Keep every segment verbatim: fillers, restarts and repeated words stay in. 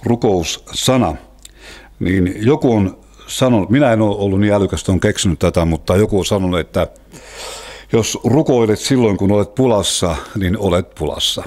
rukoussana, niin joku on sanonut, minä en ole ollut niin älykäs, että on keksinyt tätä, mutta joku on sanonut, että jos rukoilet silloin, kun olet pulassa, niin olet pulassa.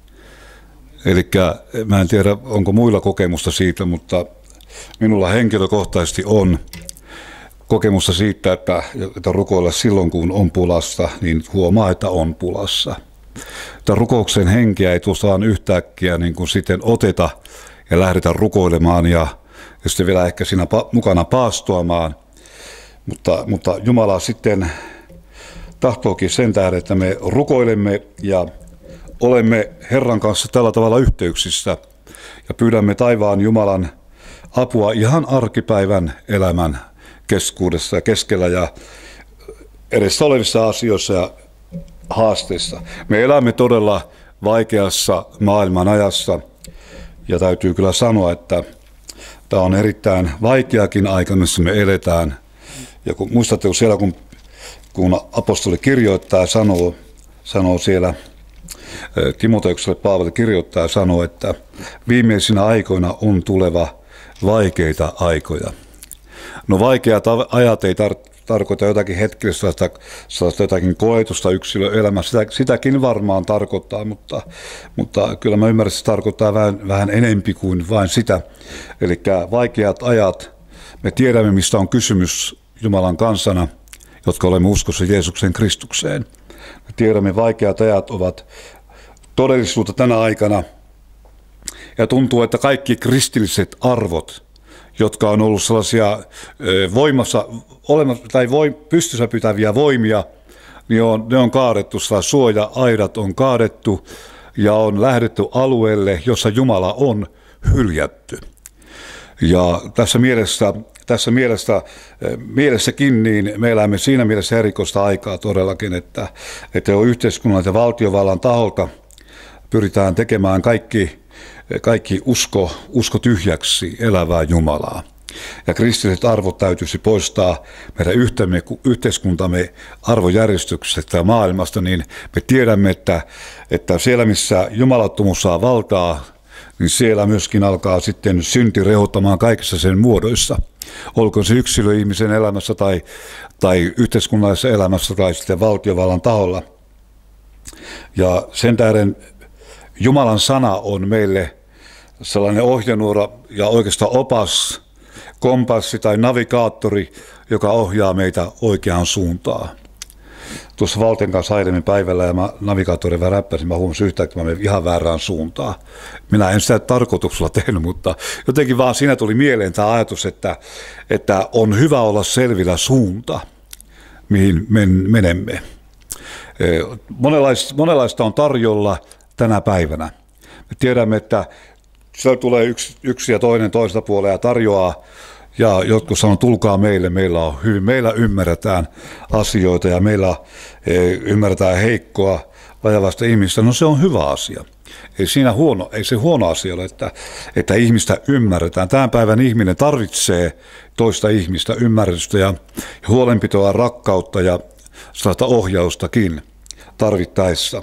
Eli mä en tiedä, onko muilla kokemusta siitä, mutta minulla henkilökohtaisesti on kokemusta siitä, että, että rukoilla silloin, kun on pulassa, niin huomaa, että on pulassa. Että rukouksen henkeä ei tuosta yhtäkkiä niin kuin sitten oteta ja lähdetä rukoilemaan ja, ja sitten vielä ehkä siinä pa- mukana paastoamaan. Mutta, mutta Jumala sitten tahtookin sen tähden, että me rukoilemme ja olemme Herran kanssa tällä tavalla yhteyksissä ja pyydämme taivaan Jumalan apua ihan arkipäivän elämän keskuudessa ja keskellä ja edessä olevissa asioissa ja haasteissa. Me elämme todella vaikeassa maailman ajassa ja täytyy kyllä sanoa, että tämä on erittäin vaikeakin aika, missä me eletään. Ja kun muistatte, kun siellä kun, kun apostoli kirjoittaa ja sanoo, sanoo siellä Timoteukselle Paavali kirjoittaa ja sanoo, että viimeisinä aikoina on tuleva vaikeita aikoja. No vaikeat ajat ei tar- tarkoita jotakin hetkellistä, sellaista jotakin koetusta yksilöelämässä. Sitä, sitäkin varmaan tarkoittaa, mutta, mutta kyllä mä ymmärrän, että se tarkoittaa vähän, vähän enempi kuin vain sitä. Eli vaikeat ajat, me tiedämme, mistä on kysymys Jumalan kansana, jotka olemme uskossa Jeesuksen Kristukseen. Me tiedämme, vaikeat ajat ovat todellisuutta tänä aikana. Ja tuntuu, että kaikki kristilliset arvot, jotka on ollut sellaisia voimassa, olemassa, tai voi, pystyssä pitäviä voimia, niin on, ne on kaadettu, suoja-aidat on kaadettu ja on lähdetty alueelle, jossa Jumala on hyljätty. Ja tässä mielessä, tässä mielessä, mielessäkin niin me elämme siinä mielessä erikoista aikaa todellakin, että, että jo yhteiskunnan ja valtiovallan taholta pyritään tekemään kaikki, kaikki usko, usko tyhjäksi elävää Jumalaa. Ja kristilliset arvot täytyisi poistaa meidän yhtemme, yhteiskuntamme arvojärjestyksestä ja maailmasta, niin me tiedämme, että, että siellä missä jumalattomuus saa valtaa, niin siellä myöskin alkaa sitten synti rehottamaan kaikissa sen muodoissa. Olkoon se yksilöihmisen elämässä tai, tai yhteiskunnallisessa elämässä tai sitten valtiovallan taholla. Ja sen tähden Jumalan sana on meille sellainen ohjenuora ja oikeastaan opas, kompassi tai navigaattori, joka ohjaa meitä oikeaan suuntaan. Tuossa Valten kanssa aiemmin päivällä ja mä navigaattorin vähän räppäsin, mä huomasin yhtäkkiä, että mä menin ihan väärään suuntaan. Minä en sitä tarkoituksella tehnyt, mutta jotenkin vaan siinä tuli mieleen tämä ajatus, että, että on hyvä olla selvillä suunta, mihin men, menemme. Monenlaista, monenlaista on tarjolla tänä päivänä. Me tiedämme, että siellä tulee yksi, yksi ja toinen toista puolella ja tarjoaa, ja jotkut sanoo, tulkaa meille, meillä on hyvin, meillä ymmärretään asioita ja meillä e, ymmärretään heikkoa, vajavaista ihmistä. No se on hyvä asia. Ei, siinä huono, ei se huono asia ole, että, että ihmistä ymmärretään. Tämän päivän ihminen tarvitsee toista ihmistä, ymmärrystä ja huolenpitoa, rakkautta ja sellaista ohjaustakin tarvittaessa.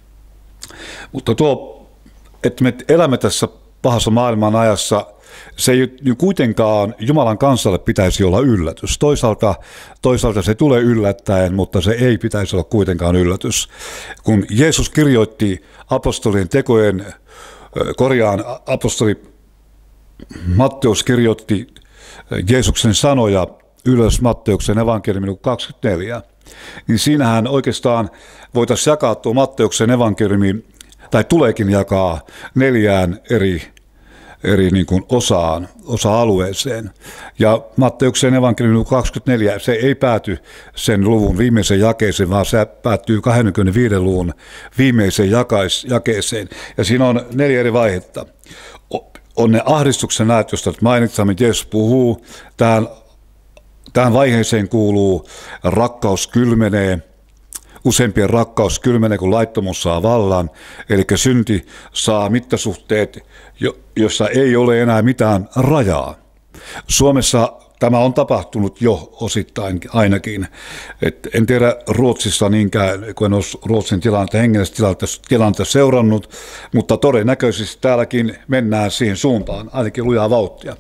Mutta tuo, että me elämme tässä pahassa maailman ajassa, se ei kuitenkaan Jumalan kansalle pitäisi olla yllätys. Toisaalta, toisaalta se tulee yllättäen, mutta se ei pitäisi olla kuitenkaan yllätys. Kun Jeesus kirjoitti apostolien tekojen, korjaan apostoli Matteus kirjoitti Jeesuksen sanoja ylös Matteuksen evankeliumin kaksikymmentäneljä, niin siinähän oikeastaan voitaisiin jakaa tuo Matteuksen evankeliumi, tai tuleekin jakaa neljään eri eri niin kuin osaan, osa-alueeseen. Ja Matteuksen evankeliumi kaksikymmentäneljä, se ei pääty sen luvun viimeiseen jakeeseen, vaan se päättyy kaksikymmentäviiden luvun viimeiseen jakais, jakeeseen. Ja siinä on neljä eri vaihetta. On ne ahdistuksen näet, josta mainitsamme, Jeesus puhuu. Tähän, tähän vaiheeseen kuuluu rakkaus kylmenee. Useimpien rakkaus kylmenee, kun laittomuus saa vallan, eli synti saa mittasuhteet, jossa ei ole enää mitään rajaa. Suomessa tämä on tapahtunut jo osittain ainakin. Et en tiedä Ruotsissa niinkään, kun en ole Ruotsin tilannetta, hengellistä tilannetta, tilannetta seurannut, mutta todennäköisesti täälläkin mennään siihen suuntaan, ainakin lujaa vauhtia.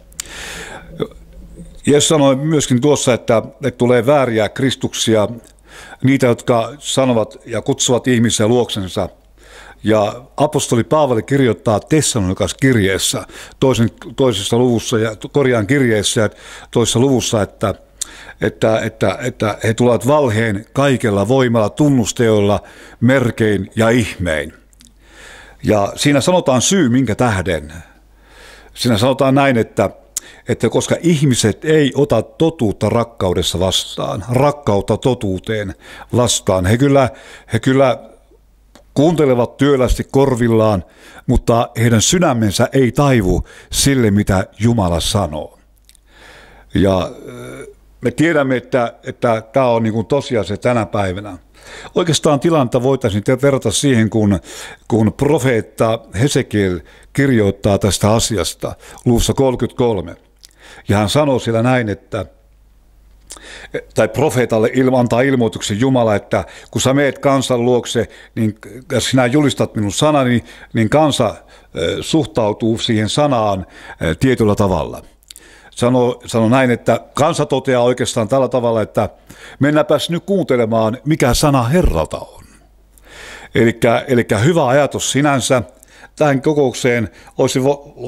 Jeesus sanoi myöskin tuossa, että, että tulee vääriä kristuksia, niitä, jotka sanovat ja kutsuvat ihmisiä luoksensa. Ja apostoli Paavali kirjoittaa Tessalonikas-kirjeessä, toisen, toisessa luvussa ja korjaan kirjeessä ja toisessa luvussa, että, että, että, että he tulevat valheen kaikella voimalla, tunnusteoilla, merkein ja ihmein. Ja siinä sanotaan syy, minkä tähden. Siinä sanotaan näin, että että koska ihmiset ei ota totuutta rakkaudessa vastaan, rakkautta totuuteen vastaan, he kyllä, he kyllä kuuntelevat työlästi korvillaan, mutta heidän sydämensä ei taivu sille, mitä Jumala sanoo. Ja me tiedämme, että, että tämä on niin kuin tosiasia tänä päivänä. Oikeastaan tilannetta voitaisiin verrata siihen, kun, kun profeetta Hesekiel kirjoittaa tästä asiasta luvussa kolmekymmentäkolme. Ja hän sanoo siellä näin, että, tai profeetalle antaa ilmoituksen Jumala, että kun sä meet kansan luokse, niin ja sinä julistat minun sanani, niin kansa suhtautuu siihen sanaan tietyllä tavalla. Sano, sano näin, että kansa toteaa oikeastaan tällä tavalla, että mennäpäs nyt kuuntelemaan, mikä sana Herralta on. Elikkä, elikkä hyvä ajatus sinänsä. Tähän kokoukseen olisi,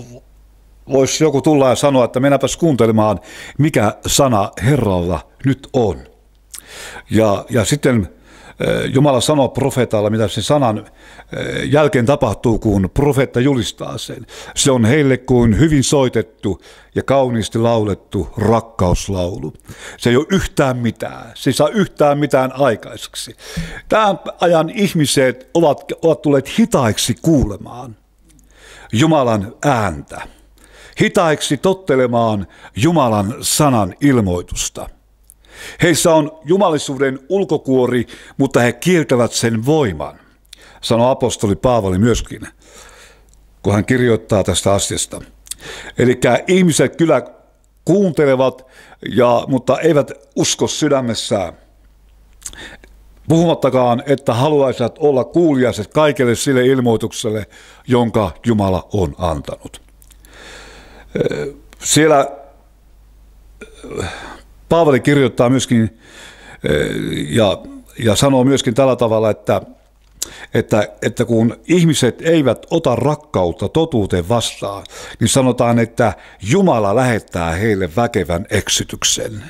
voisi joku tulla ja sanoa, että mennäpäs kuuntelemaan, mikä sana Herralla nyt on. Ja, ja sitten Jumala sanoo profeetalle, mitä sen sanan jälkeen tapahtuu, kun profeetta julistaa sen. Se on heille kuin hyvin soitettu ja kauniisti laulettu rakkauslaulu. Se ei ole yhtään mitään. Se ei saa yhtään mitään aikaiseksi. Tämän ajan ihmiset ovat, ovat tulleet hitaiksi kuulemaan Jumalan ääntä. Hitaiksi tottelemaan Jumalan sanan ilmoitusta. Heissä on jumalisuuden ulkokuori, mutta he kieltävät sen voiman, sanoi apostoli Paavali myöskin, kun hän kirjoittaa tästä asiasta. Eli ihmiset kyllä kuuntelevat, ja, mutta eivät usko sydämessään. Puhumattakaan, että haluaisivat olla kuuliaiset kaikelle sille ilmoitukselle, jonka Jumala on antanut. Siellä Paavali kirjoittaa myöskin ja, ja sanoo myöskin tällä tavalla, että, että, että kun ihmiset eivät ota rakkautta totuuteen vastaan, niin sanotaan, että Jumala lähettää heille väkevän eksytyksen.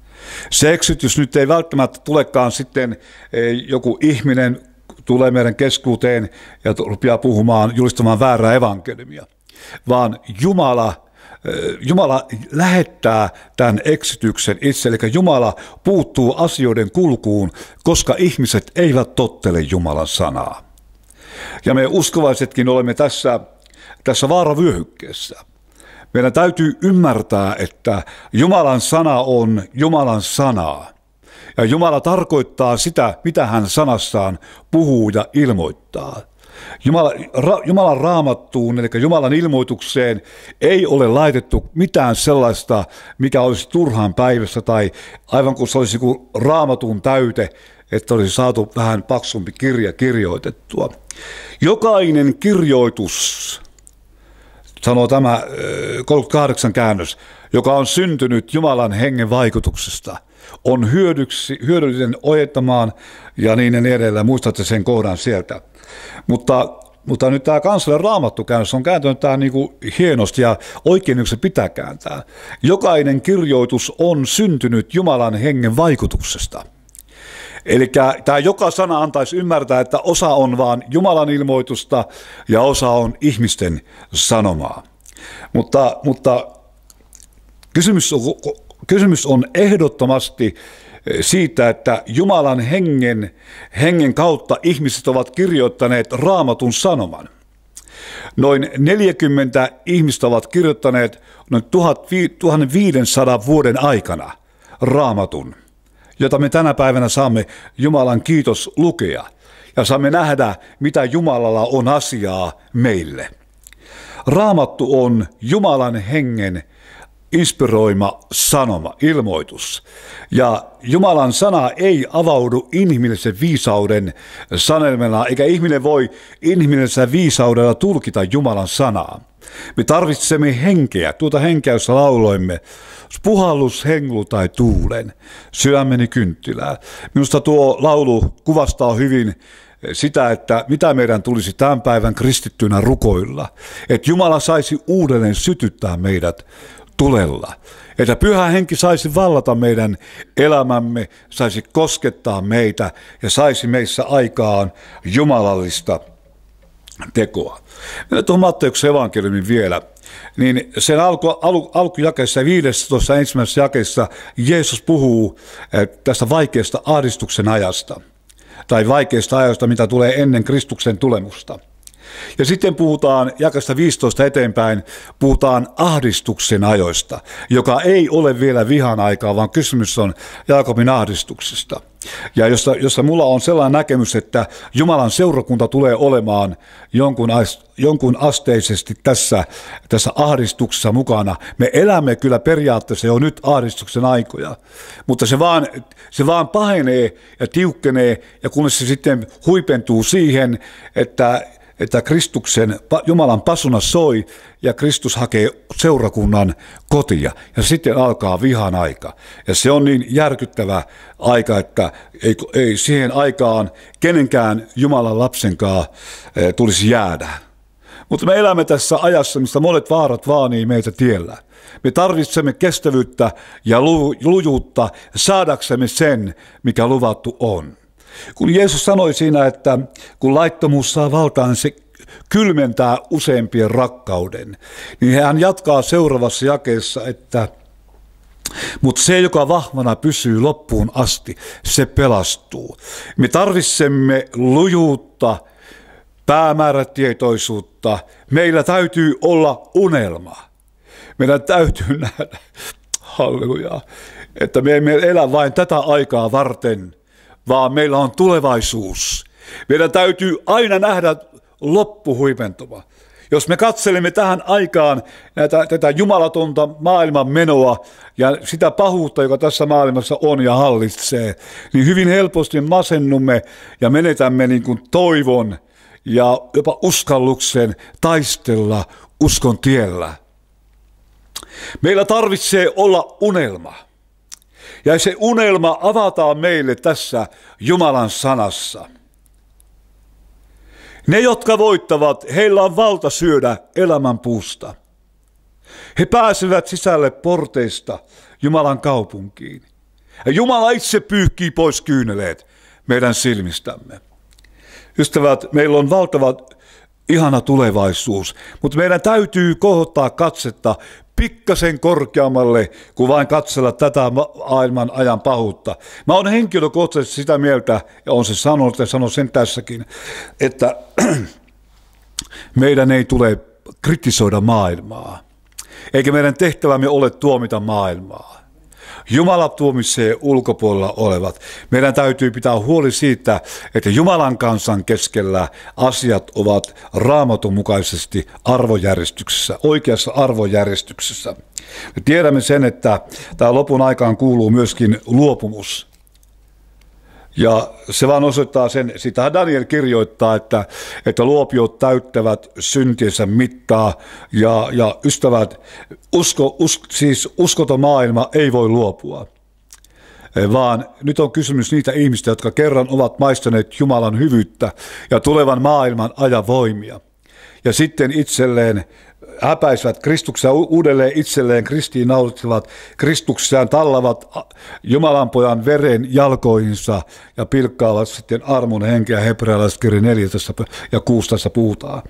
Se eksytys nyt ei välttämättä tulekaan sitten joku ihminen tulee meidän keskuuteen ja rupeaa puhumaan, julistamaan väärää evankeliumia, vaan Jumala Jumala lähettää tämän eksytyksen itse, eli Jumala puuttuu asioiden kulkuun, koska ihmiset eivät tottele Jumalan sanaa. Ja me uskovaisetkin olemme tässä, tässä vaaravyöhykkeessä. Meidän täytyy ymmärtää, että Jumalan sana on Jumalan sanaa. Ja Jumala tarkoittaa sitä, mitä hän sanassaan puhuu ja ilmoittaa. Jumala, ra, Jumalan raamattuun, eli Jumalan ilmoitukseen ei ole laitettu mitään sellaista, mikä olisi turhaan päivässä tai aivan kuin se olisi kuin raamatun täyte, että olisi saatu vähän paksumpi kirja kirjoitettua. Jokainen kirjoitus, sanoo tämä kolmekymmentäkahdeksan käännös, joka on syntynyt Jumalan hengen vaikutuksesta, on hyödyksi, hyödyllinen ojettamaan ja niin edelleen. Muistatte sen kohdan sieltä. Mutta, mutta nyt tämä kansallinen raamattukäännös on kääntynyt tämä niin kuin hienosti ja oikein, se pitää kääntää. Jokainen kirjoitus on syntynyt Jumalan hengen vaikutuksesta. Eli tämä joka sana antaisi ymmärtää, että osa on vaan Jumalan ilmoitusta ja osa on ihmisten sanomaa. Mutta, mutta kysymys, on, kysymys on ehdottomasti siitä, että Jumalan hengen, hengen kautta ihmiset ovat kirjoittaneet raamatun sanoman. Noin neljäkymmentä ihmistä ovat kirjoittaneet noin tuhatviisisataa vuoden aikana raamatun, jota me tänä päivänä saamme Jumalan kiitos lukea ja saamme nähdä, mitä Jumalalla on asiaa meille. Raamattu on Jumalan hengen inspiroima sanoma, ilmoitus. Ja Jumalan sana ei avaudu inhimillisen viisauden sanelemana, eikä ihminen voi inhimillisellä viisaudella tulkita Jumalan sanaa. Me tarvitsemme henkeä, tuota henkeä, jossa lauloimme, puhallus, henglu tai tuulen, sydämeni kynttilää. Minusta tuo laulu kuvastaa hyvin sitä, että mitä meidän tulisi tämän päivän kristittynä rukoilla. Että Jumala saisi uudelleen sytyttää meidät tulella. Että Pyhä Henki saisi vallata meidän elämämme, saisi koskettaa meitä ja saisi meissä aikaan jumalallista tekoa. Mennään tuohon Matteuksen evankeliumin vielä. Niin sen alku, alku, alkujakeessa viidessätoista ensimmäisessä jakeessa Jeesus puhuu tästä vaikeasta ahdistuksen ajasta. Tai vaikeasta ajasta, mitä tulee ennen Kristuksen tulemusta. Ja sitten puhutaan jakesta viisitoista eteenpäin, puhutaan ahdistuksen ajoista, joka ei ole vielä vihan aikaa, vaan kysymys on Jaakobin ahdistuksesta. Ja jossa, jossa mulla on sellainen näkemys, että Jumalan seurakunta tulee olemaan jonkun, jonkun asteisesti tässä, tässä ahdistuksessa mukana. Me elämme kyllä periaatteessa jo nyt ahdistuksen aikoja, mutta se vaan, se vaan pahenee ja tiukkenee, ja kun se sitten huipentuu siihen, että että Kristuksen, Jumalan pasuna soi ja Kristus hakee seurakunnan kotia ja sitten alkaa vihan aika. Ja se on niin järkyttävä aika, että ei, ei siihen aikaan kenenkään Jumalan lapsenkaan eh, tulisi jäädä. Mutta me elämme tässä ajassa, mistä monet vaarat vaanii meitä tiellä. Me tarvitsemme kestävyyttä ja lujuutta saadaksemme sen, mikä luvattu on. Kun Jeesus sanoi siinä, että kun laittomuus saa valtaan, se kylmentää useimpien rakkauden, niin hän jatkaa seuraavassa jakeessa, että mutta se, joka vahvana pysyy loppuun asti, se pelastuu. Me tarvitsemme lujuutta, päämäärätietoisuutta. Meillä täytyy olla unelma. Meidän täytyy nähdä, halleluja, että me emme elä vain tätä aikaa varten, vaan meillä on tulevaisuus. Meidän täytyy aina nähdä loppuhuipentuma. Jos me katselemme tähän aikaan näitä, tätä jumalatonta maailman menoa ja sitä pahuutta, joka tässä maailmassa on ja hallitsee, niin hyvin helposti masennumme ja menetämme niin kuin toivon ja jopa uskalluksen taistella uskon tiellä. Meillä tarvitsee olla unelma. Ja se unelma avataan meille tässä Jumalan sanassa. Ne, jotka voittavat, heillä on valta syödä elämän puusta. He pääsevät sisälle porteista Jumalan kaupunkiin. Ja Jumala itse pyyhkii pois kyyneleet meidän silmistämme. Ystävät, meillä on valtava ihana tulevaisuus, mutta meidän täytyy kohottaa katsetta pikkasen korkeammalle, kuin vain katsella tätä maailman ajan pahuutta. Mä oon henkilökohtaisesti sitä mieltä, ja on se sanonut ja sanon sen tässäkin, että meidän ei tule kritisoida maailmaa, eikä meidän tehtävämme ole tuomita maailmaa. Jumala tuomitsee ulkopuolella olevat. Meidän täytyy pitää huoli siitä, että Jumalan kansan keskellä asiat ovat Raamatun mukaisesti arvojärjestyksessä, oikeassa arvojärjestyksessä. Me tiedämme sen, että tämä lopun aikaan kuuluu myöskin luopumus. Ja se vaan osoittaa sen, sitähän Daniel kirjoittaa, että, että luopiot täyttävät syntiensä mittaa ja, ja ystävät, usko, usk, siis uskoton maailma ei voi luopua, vaan nyt on kysymys niitä ihmistä, jotka kerran ovat maistaneet Jumalan hyvyyttä ja tulevan maailman ajan voimia. Ja sitten itselleen häpäisivät Kristuksia uudelleen itselleen, kristiin nautivat Kristukseen, tallavat Jumalan pojan veren jalkoihinsa ja pilkkaavat sitten armon henkeä, hebrealaiskirja neljätoista ja kuusitoista puhutaan.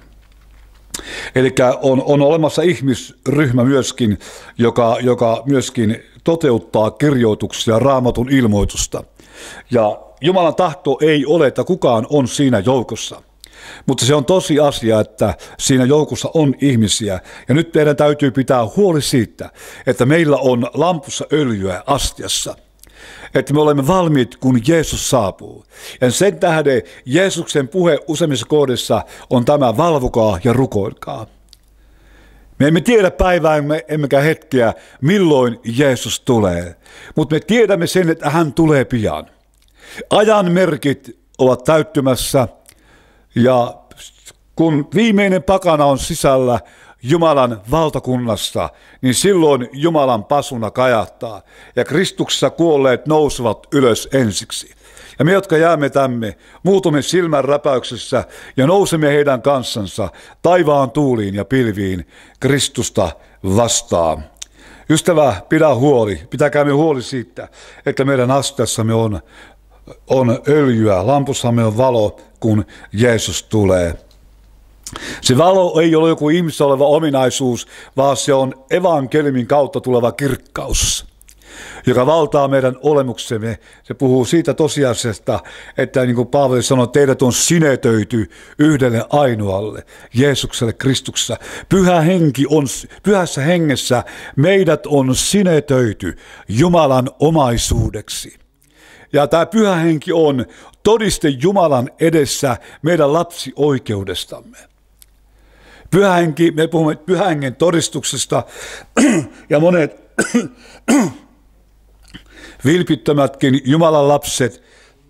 Eli on, on olemassa ihmisryhmä myöskin, joka, joka myöskin toteuttaa kirjoituksia, Raamatun ilmoitusta. Ja Jumalan tahto ei ole, että kukaan on siinä joukossa. Mutta se on tosi asia, että siinä joukossa on ihmisiä. Ja nyt meidän täytyy pitää huoli siitä, että meillä on lampussa öljyä astiassa. Että me olemme valmiit, kun Jeesus saapuu. Ja sen tähden Jeesuksen puhe useimmissa kohdissa on tämä: valvokaa ja rukoilkaa. Me emme tiedä päivää emmekä hetkeä, milloin Jeesus tulee, mutta me tiedämme sen, että hän tulee pian. Ajan merkit ovat täyttymässä ja kun viimeinen pakana on sisällä Jumalan valtakunnassa, niin silloin Jumalan pasuna kajahtaa ja Kristuksessa kuolleet nousevat ylös ensiksi. Ja me, jotka jäämme tämme, muutumme silmän räpäyksessä ja nousemme heidän kanssansa taivaan tuuliin ja pilviin Kristusta vastaan. Ystävä, pidä huoli, pitäkäämme huoli siitä, että meidän asteessamme on, on öljyä, lampussamme on valo, kun Jeesus tulee. Se valo ei ole joku ihmisessä oleva ominaisuus, vaan se on evankeliumin kautta tuleva kirkkaus, joka valtaa meidän olemuksemme. Se puhuu siitä tosiasiasta, että niin kuin Paavali sanoi, teidät on sinetöity yhdelle ainoalle, Jeesukselle Kristuksessa. Pyhä henki on, pyhässä hengessä meidät on sinetöity Jumalan omaisuudeksi. Ja tämä pyhä henki on todiste Jumalan edessä meidän lapsioikeudestamme. Pyhä henki, me puhumme pyhän hengen todistuksesta ja monet vilpittömätkin Jumalan lapset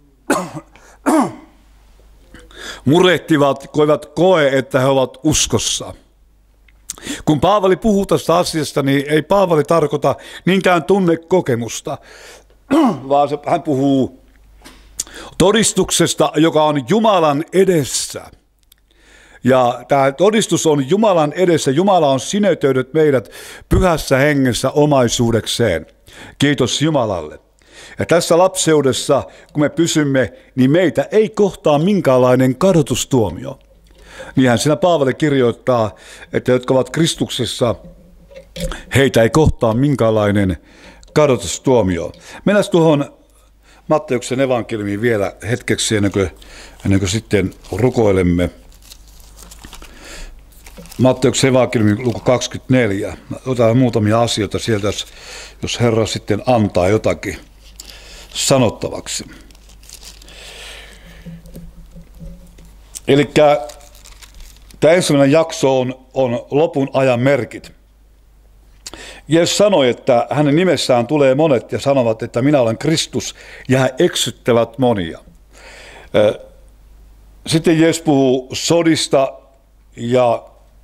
murehtivat, koivat koe, että he ovat uskossa. Kun Paavali puhuu tästä asiasta, niin ei Paavali tarkoita niinkään tunnekokemusta, vaan se, hän puhuu todistuksesta, joka on Jumalan edessä. Ja tämä todistus on Jumalan edessä. Jumala on sinetöinyt meidät pyhässä hengessä omaisuudekseen. Kiitos Jumalalle. Ja tässä lapseudessa, kun me pysymme, niin meitä ei kohtaa minkäänlainen kadotustuomio. Niinhän siinä Paavali kirjoittaa, että jotka ovat Kristuksessa, heitä ei kohtaa minkäänlainen kadotustuomio. Mennään tuohon Matteuksen evankeliumiin vielä hetkeksi, ennen kuin, ennen kuin sitten rukoilemme. Matteuksen evankeliumi luku kaksikymmentäneljä. Otetaan muutamia asioita sieltä, jos, jos Herra sitten antaa jotakin sanottavaksi. Eli tämä ensimmäinen jakso on, on lopun ajan merkit. Jeesus sanoi, että hänen nimessään tulee monet ja sanovat, että minä olen Kristus, ja he eksyttävät monia. Sitten Jeesus puhuu sodista ja,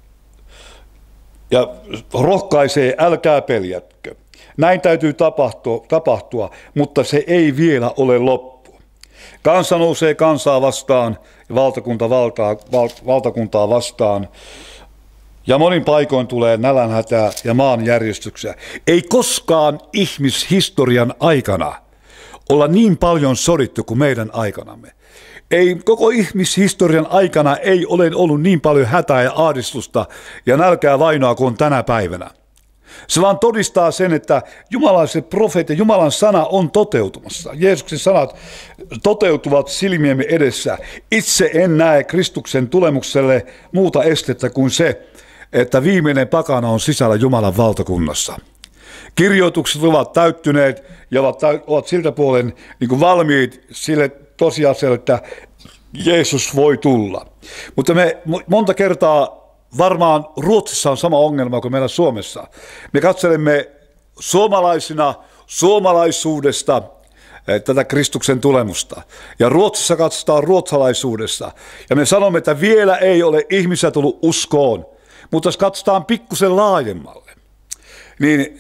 ja rohkaisee, älkää peljätkö. Näin täytyy tapahtua, tapahtua, mutta se ei vielä ole loppu. Kansa nousee kansaa vastaan, valtakunta valtaa, val, valtakuntaa vastaan. Ja monin paikoin tulee nälänhätää ja maanjärjestyksiä. Ei koskaan ihmishistorian aikana olla niin paljon sodittu kuin meidän aikanamme. Ei koko ihmishistorian aikana ei ole ollut niin paljon hätää ja ahdistusta ja nälkää vainoa kuin tänä päivänä. Se vaan todistaa sen, että jumalaiset profeet ja Jumalan sana on toteutumassa. Jeesuksen sanat toteutuvat silmiemme edessä. Itse en näe Kristuksen tulemukselle muuta estettä kuin se, että viimeinen pakana on sisällä Jumalan valtakunnassa. Kirjoitukset ovat täyttyneet ja ovat, ovat siltä puolen niin kuin valmiit sille tosiasialle, että Jeesus voi tulla. Mutta me monta kertaa, varmaan Ruotsissa on sama ongelma kuin meillä Suomessa. Me katselemme suomalaisina suomalaisuudesta tätä Kristuksen tulemusta. Ja Ruotsissa katsotaan ruotsalaisuudessa. Ja me sanomme, että vielä ei ole ihmisiä tullut uskoon. Mutta jos katsotaan pikkusen laajemmalle, niin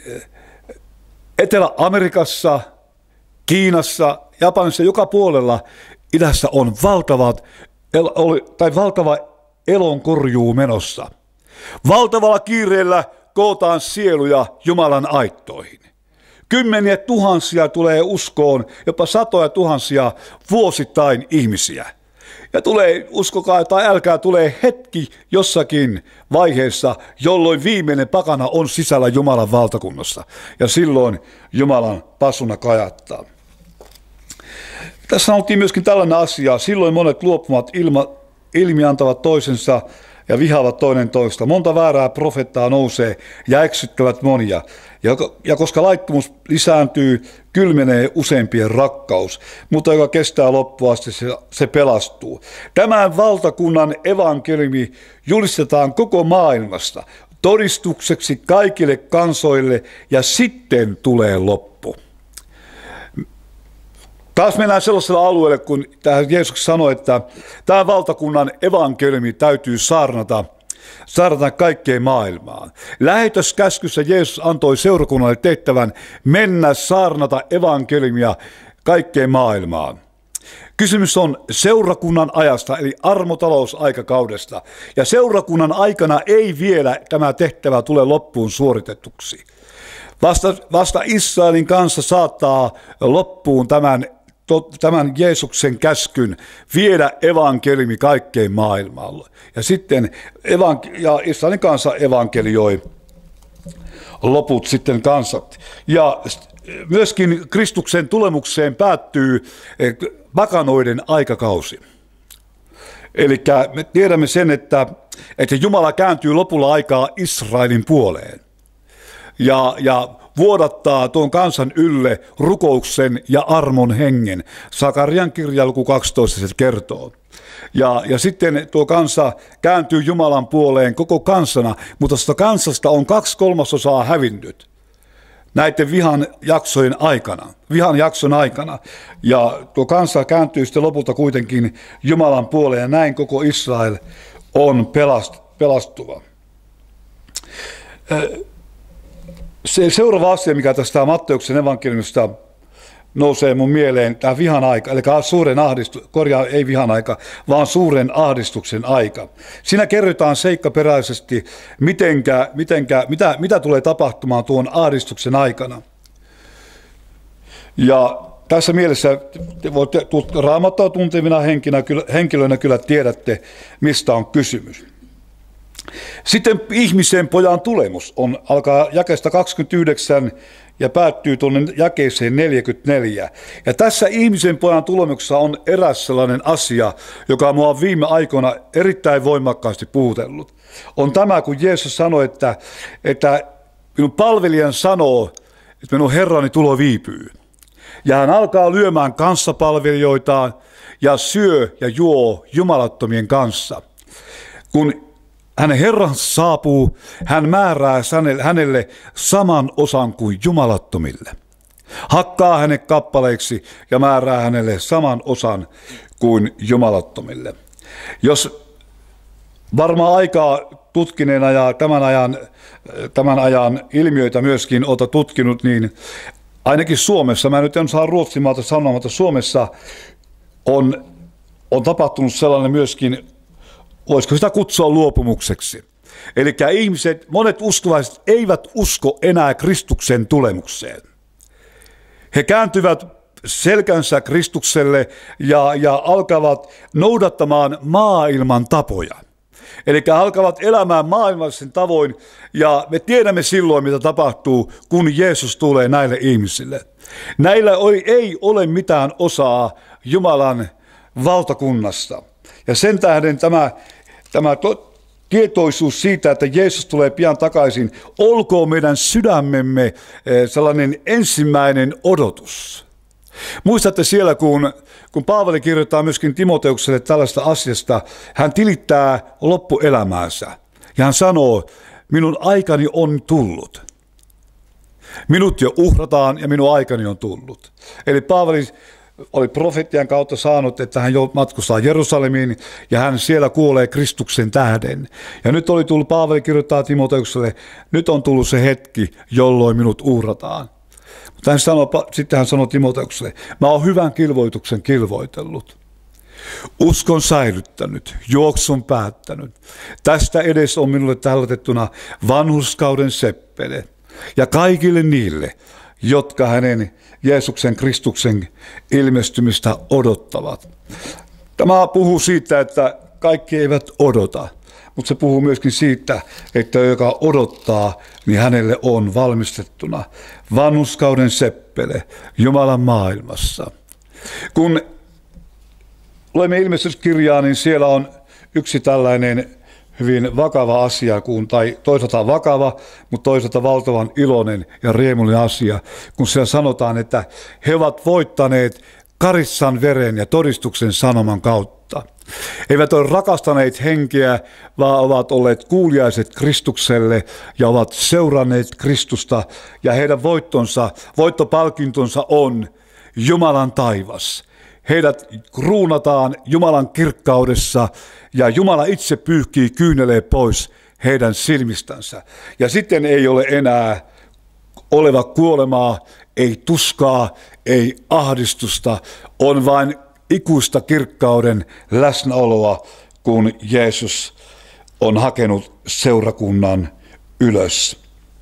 Etelä-Amerikassa, Kiinassa, Japanissa, joka puolella idässä on valtavat, tai valtava elonkorjuu menossa. Valtavalla kiireellä kootaan sieluja Jumalan aittoihin. Kymmeniä tuhansia tulee uskoon, jopa satoja tuhansia vuosittain ihmisiä. Ja tulee, uskokaa tai älkää, tulee hetki jossakin vaiheessa, jolloin viimeinen pakana on sisällä Jumalan valtakunnassa. Ja silloin Jumalan pasuna kajattaa. Tässä sanottiin myöskin tällainen asia. Silloin monet luopumat ilma, ilmiantavat toisensa ja vihaavat toinen toista. Monta väärää profettaa nousee ja eksyttävät monia. Ja, ja koska laittomuus lisääntyy, kylmenee useimpien rakkaus, mutta joka kestää loppuun asti, se, se pelastuu. Tämän valtakunnan evankeliumi julistetaan koko maailmasta. todistukseksi kaikille kansoille ja sitten tulee loppu. Taas mennään sellaisella alueelle, kun Jeesus sanoi, että tämä valtakunnan evankeliumi täytyy saarnata, saarnata kaikkeen maailmaan. Lähetyskäskyssä Jeesus antoi seurakunnalle tehtävän mennä saarnata evankeliumia kaikkeen maailmaan. Kysymys on seurakunnan ajasta, eli armotalousaikakaudesta. Ja seurakunnan aikana ei vielä tämä tehtävä tule loppuun suoritetuksi. Vasta, vasta Israelin kanssa saattaa loppuun tämän, tämän Jeesuksen käskyn viedä evankeliumi kaikkeen maailmalle. Ja sitten evank- ja Israelin kanssa evankelioi loput sitten kansat. Ja myöskin Kristuksen tulemukseen päättyy vakanoiden aikakausi. Eli me tiedämme sen, että, että Jumala kääntyy lopulla aikaa Israelin puoleen ja, ja vuodattaa tuon kansan ylle rukouksen ja armon hengen. Sakarian kirja luku kaksitoista se kertoo. Ja, ja sitten tuo kansa kääntyy Jumalan puoleen koko kansana, mutta sitä kansasta on kaksi kolmasosaa hävinnyt näiden vihan jaksojen aikana, vihan jakson aikana. Ja tuo kansa kääntyy sitten lopulta kuitenkin Jumalan puoleen ja näin koko Israel on pelast, pelastuva. Se seuraava asia, mikä tästä Matteuksen evankeliumista nousee mun mieleen, tämä vihan aika, eli suuren ahdistuksen, korjaa ei vihan aika, vaan suuren ahdistuksen aika. Siinä kerrotaan seikkaperäisesti, mitenkä, mitenkä, mitä, mitä tulee tapahtumaan tuon ahdistuksen aikana. Ja tässä mielessä te voitte Raamattua tuntevina henkilöinä kyllä tiedätte, mistä on kysymys. Sitten ihmisen pojan tulemus on, alkaa jakeesta kaksikymmentäyhdeksän ja päättyy tuonne jakeeseen neljäkymmentäneljä. Ja tässä ihmisen pojan tulemuksessa on eräs sellainen asia, joka mua on viime aikoina erittäin voimakkaasti puhutellut. On tämä, kun Jeesus sanoi, että, että minun palvelijan sanoo, että minun Herrani tulo viipyy. Ja hän alkaa lyömään kanssapalvelijoitaan ja syö ja juo jumalattomien kanssa. Kun hänen Herransa saapuu, hän määrää hänelle saman osan kuin jumalattomille. Hakkaa hänet kappaleiksi ja määrää hänelle saman osan kuin jumalattomille. Jos varmaan aikaa tutkineena ja tämän ajan, tämän ajan ilmiöitä myöskin olet tutkinut, niin ainakin Suomessa, mä nyt en saa Ruotsimaalta sanoa, mutta Suomessa on, on tapahtunut sellainen myöskin, voisiko sitä kutsua luopumukseksi. Eli ihmiset, monet uskovaiset eivät usko enää Kristuksen tulemukseen. He kääntyvät selkänsä Kristukselle ja, ja alkavat noudattamaan maailman tapoja. Eli alkavat elämään maailmallisen tavoin ja me tiedämme silloin, mitä tapahtuu, kun Jeesus tulee näille ihmisille. Näillä ei ole mitään osaa Jumalan valtakunnasta. Ja sen tähden tämä, tämä to, tietoisuus siitä, että Jeesus tulee pian takaisin, olkoon meidän sydämemme sellainen ensimmäinen odotus. Muistatte siellä, kun, kun Paavali kirjoittaa myöskin Timoteukselle tällaista asiasta, hän tilittää loppuelämäänsä ja hän sanoo, minun aikani on tullut. Minut jo uhrataan ja minun aikani on tullut. Eli Paavali oli profetian kautta saanut, että hän jo matkustaa Jerusalemiin ja hän siellä kuolee Kristuksen tähden. Ja nyt oli tullut, Paavali kirjoittaa Timoteukselle, nyt on tullut se hetki, jolloin minut uhrataan. Mutta hän sanoi, sitten hän sanoi Timoteukselle, mä oon hyvän kilvoituksen kilvoitellut. Uskon säilyttänyt, juoksun päättänyt. Tästä edes on minulle tällatettuna vanhurskauden seppele. Ja kaikille niille, jotka hänen Jeesuksen Kristuksen ilmestymistä odottavat. Tämä puhuu siitä, että kaikki eivät odota, mutta se puhuu myöskin siitä, että joka odottaa, niin hänelle on valmistettuna vanhurskauden seppele Jumalan maailmassa. Kun luemme ilmestyskirjaa, niin siellä on yksi tällainen hyvin vakava asia, kun, tai toisaalta vakava, mutta toisaalta valtavan iloinen ja riemullinen asia, kun siellä sanotaan, että he ovat voittaneet karissan veren ja todistuksen sanoman kautta. Eivät ole rakastaneet henkeä, vaan ovat olleet kuuliaiset Kristukselle ja ovat seuranneet Kristusta, ja heidän voittonsa, voittopalkintonsa on Jumalan taivas. Heidät kruunataan Jumalan kirkkaudessa, ja Jumala itse pyyhkii kyyneleet pois heidän silmistänsä. Ja sitten ei ole enää oleva kuolemaa, ei tuskaa, ei ahdistusta, on vain ikuista kirkkauden läsnäoloa, kun Jeesus on hakenut seurakunnan ylös.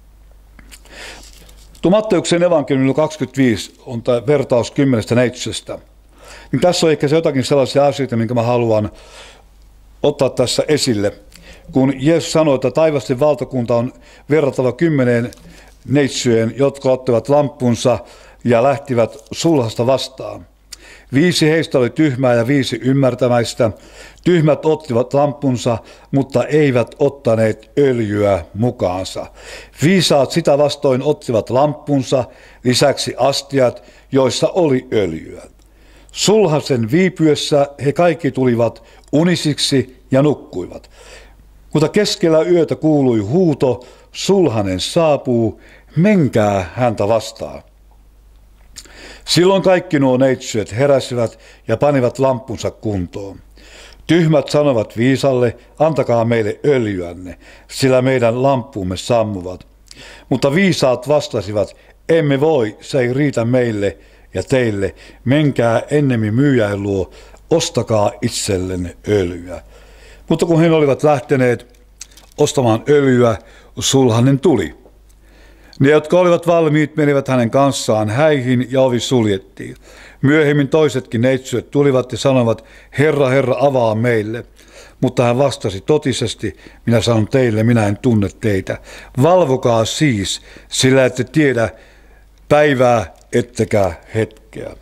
Tuo Matteuksen evankeliumi kaksikymmentäviisi on tämä vertaus kymmenestä neitsystä. Niin tässä on ehkä se jotakin sellaisia asioita, minkä mä haluan ottaa tässä esille. Kun Jeesus sanoi, että taivasten valtakunta on verrattava kymmeneen neitsyeen, jotka ottivat lamppunsa ja lähtivät sulhasta vastaan. Viisi heistä oli tyhmää ja viisi ymmärtämäistä. Tyhmät ottivat lamppunsa, mutta eivät ottaneet öljyä mukaansa. Viisaat sitä vastoin ottivat lamppunsa, lisäksi astiat, joissa oli öljyä. Sulhasen viipyessä he kaikki tulivat unisiksi ja nukkuivat. Mutta keskellä yötä kuului huuto, sulhanen saapuu, menkää häntä vastaan. Silloin kaikki nuo neitsyöt heräsivät ja panivat lamppunsa kuntoon. Tyhmät sanovat viisalle, antakaa meille öljyänne, sillä meidän lamppumme sammuvat. Mutta viisaat vastasivat, emme voi, se ei riitä meille ja teille, menkää ennemmin myyjän luo, ostakaa itsellenne öljyä. Mutta kun he olivat lähteneet ostamaan öljyä, sulhanen tuli. Ne, jotka olivat valmiit, menivät hänen kanssaan häihin ja ovi suljettiin. Myöhemmin toisetkin neitsyöt tulivat ja sanoivat, Herra, Herra, avaa meille. Mutta hän vastasi totisesti, minä sanon teille, minä en tunne teitä. Valvokaa siis, sillä ette tiedä päivää ettekä hetkeä.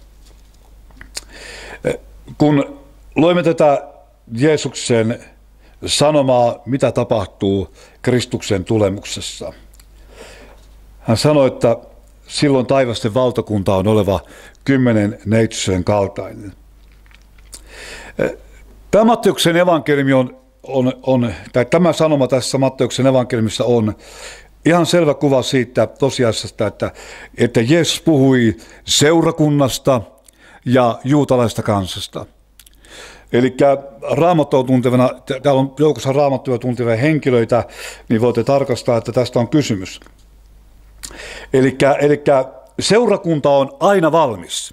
Kun luemme tätä Jeesuksen sanomaa, mitä tapahtuu Kristuksen tulemuksessa. Hän sanoi, että silloin taivasten valtakunta on oleva kymmenen neitsyön kaltainen. Tämä Matteuksen evankeliumi on, on, on, tai tämä sanoma tässä Matteuksen evankeliumissa on ihan selvä kuva siitä tosiasiasta, että, että Jeesus puhui seurakunnasta ja juutalaista kansasta. Eli Raamattua tuntevana, täällä on joukossa Raamattua tuntevia henkilöitä, niin voitte tarkastaa, että tästä on kysymys. Eli seurakunta on aina valmis.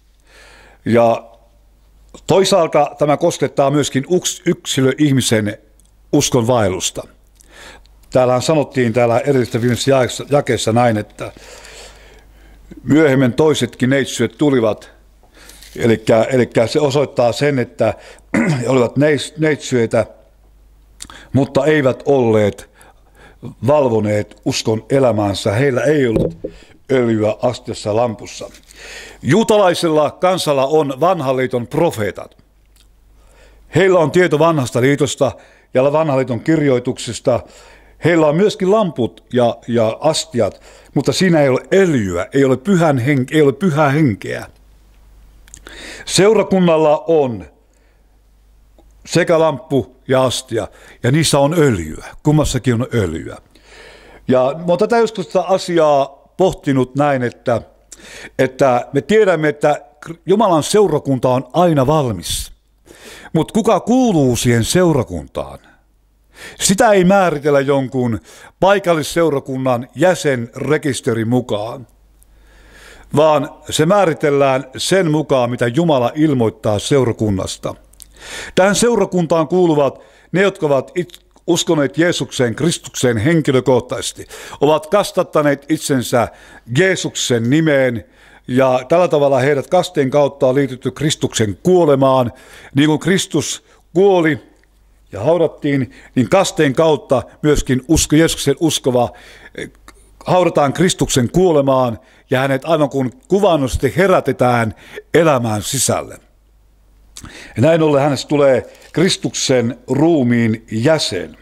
Ja toisaalta tämä koskettaa myöskin yksilöihmisen uskonvaellusta. Täällähän sanottiin täällä edellisessä viimeisessä jakeessa näin, että myöhemmin toisetkin neitsyöt tulivat. Eli, eli se osoittaa sen, että he olivat neitsyöitä, mutta eivät olleet valvoneet uskon elämäänsä. Heillä ei ollut öljyä astiassa lampussa. Juutalaisella kansalla on vanhan liiton profeetat. Heillä on tieto vanhasta liitosta ja vanhan liiton kirjoituksista. Heillä on myöskin lamput ja, ja astiat, mutta siinä ei ole öljyä, ei ole, pyhän hen, ei ole pyhää henkeä. Seurakunnalla on sekä lamppu ja astia, ja niissä on öljyä. Kummassakin on öljyä. Ja mä oon tätä joskus tätä asiaa pohtinut näin, että, että me tiedämme, että Jumalan seurakunta on aina valmis. Mutta kuka kuuluu siihen seurakuntaan? Sitä ei määritellä jonkun paikallisseurakunnan jäsenrekisterin mukaan, vaan se määritellään sen mukaan, mitä Jumala ilmoittaa seurakunnasta. Tähän seurakuntaan kuuluvat ne, jotka ovat uskoneet Jeesukseen, Kristukseen henkilökohtaisesti, ovat kastattaneet itsensä Jeesuksen nimeen, ja tällä tavalla heidät kasteen kautta on liitytty Kristuksen kuolemaan. Niin kuin Kristus kuoli ja haudattiin, niin kasteen kautta myöskin usko, Jeesuksen uskova haudataan Kristuksen kuolemaan, ja hänet aivan kuin kuvaannollisesti herätetään elämään sisälle. Ja näin ollen hänestä tulee Kristuksen ruumiin jäsen.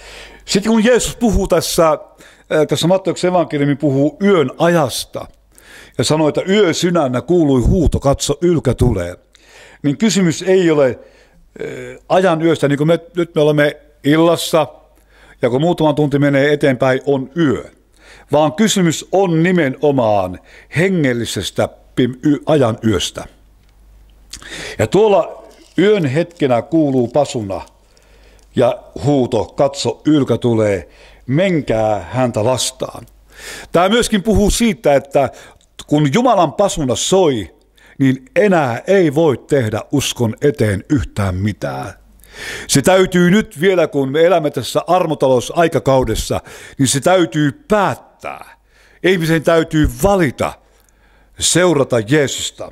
Sitten kun Jeesus puhuu tässä, tässä Matteuksen evankeliumi puhuu yön ajasta, ja sanoi, että yö synännä kuului huuto, katso ylkä tulee. Niin kysymys ei ole ajan yöstä, niin kuin me, nyt me olemme illassa, ja kun muutama tunti menee eteenpäin, on yö. Vaan kysymys on nimenomaan hengellisestä ajan yöstä. Ja tuolla yön hetkenä kuuluu pasuna ja huuto, katso ylkä tulee, menkää häntä vastaan. Tämä myöskin puhuu siitä, että kun Jumalan pasuna soi, niin enää ei voi tehdä uskon eteen yhtään mitään. Se täytyy nyt vielä, kun me elämme tässä armotalousaikakaudessa, niin se täytyy päättää. Ihmisen täytyy valita seurata Jeesusta.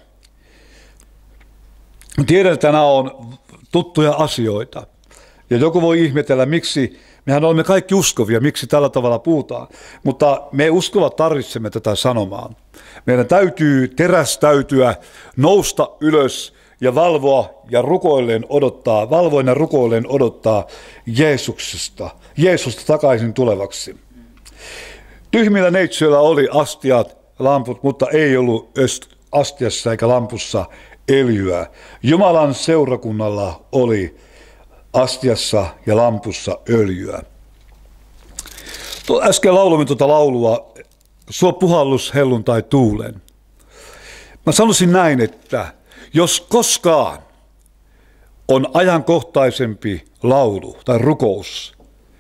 Tiedän, että nämä on tuttuja asioita. Ja joku voi ihmetellä, miksi, mehän olemme kaikki uskovia, miksi tällä tavalla puhutaan. Mutta me uskovat tarvitsemme tätä sanomaa. Meidän täytyy terästäytyä, nousta ylös ja valvoa ja rukoilleen odottaa, valvoin ja rukoilleen odottaa Jeesuksesta, Jeesusta takaisin tulevaksi. Tyhmillä neitsyillä oli astiat, lamput, mutta ei ollut astiassa eikä lampussa öljyä. Jumalan seurakunnalla oli astiassa ja lampussa öljyä. Tuo äsken lauloimme tuota laulua, suo puhallus helluntai tuulen. Mä sanoisin näin, että jos koskaan on ajankohtaisempi laulu tai rukous,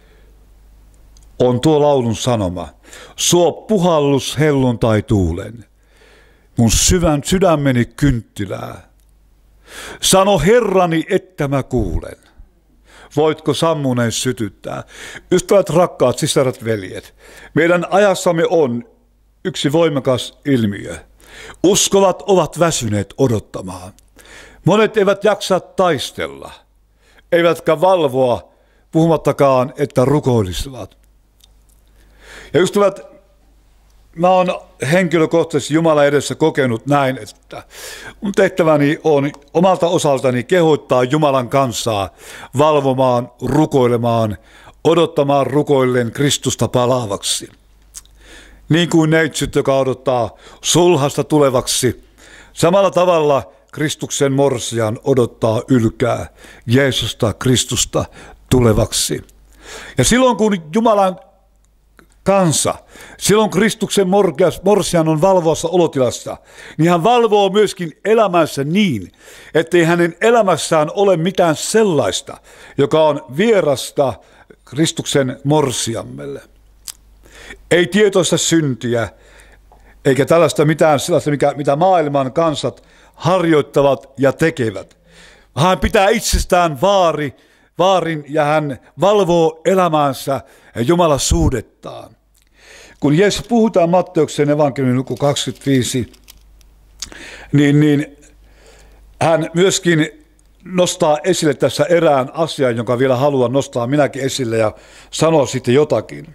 on tuo laulun sanoma, suo puhallus helluntai tuulen, mun syvän sydämeni kynttilää. Sano Herrani, että mä kuulen. Voitko sammuneen sytyttää? Ystävät, rakkaat sisarat, veljet, meidän ajassamme on yksi voimakas ilmiö. Uskovat ovat väsyneet odottamaan. Monet eivät jaksa taistella, eivätkä valvoa, puhumattakaan, että rukoilisivat. Ja ystävät, mä oon henkilökohtaisesti Jumalan edessä kokenut näin, että mun tehtäväni on omalta osaltani kehoittaa Jumalan kansaa valvomaan, rukoilemaan, odottamaan rukoilleen Kristusta palaavaksi. Niin kuin neitsyt, joka odottaa sulhasta tulevaksi, samalla tavalla Kristuksen morsian odottaa ylkää Jeesusta Kristusta tulevaksi. Ja silloin kun Jumalan kansa, silloin Kristuksen morsian on valvoassa olotilassa, niin hän valvoo myöskin elämänsä niin, ettei hänen elämässään ole mitään sellaista, joka on vierasta Kristuksen morsiammelle. Ei tietoista syntiä, eikä tällaista mitään sellaista, mikä, mitä maailman kansat harjoittavat ja tekevät. Hän pitää itsestään vaari, vaarin ja hän valvoo elämäänsä Jumalan suhdettaan. Kun Jeesus puhutaan Matteuksen evankeliumin luku kaksikymmentäviisi, niin, niin hän myöskin nostaa esille tässä erään asian, jonka vielä haluan nostaa minäkin esille ja sanoa sitten jotakin.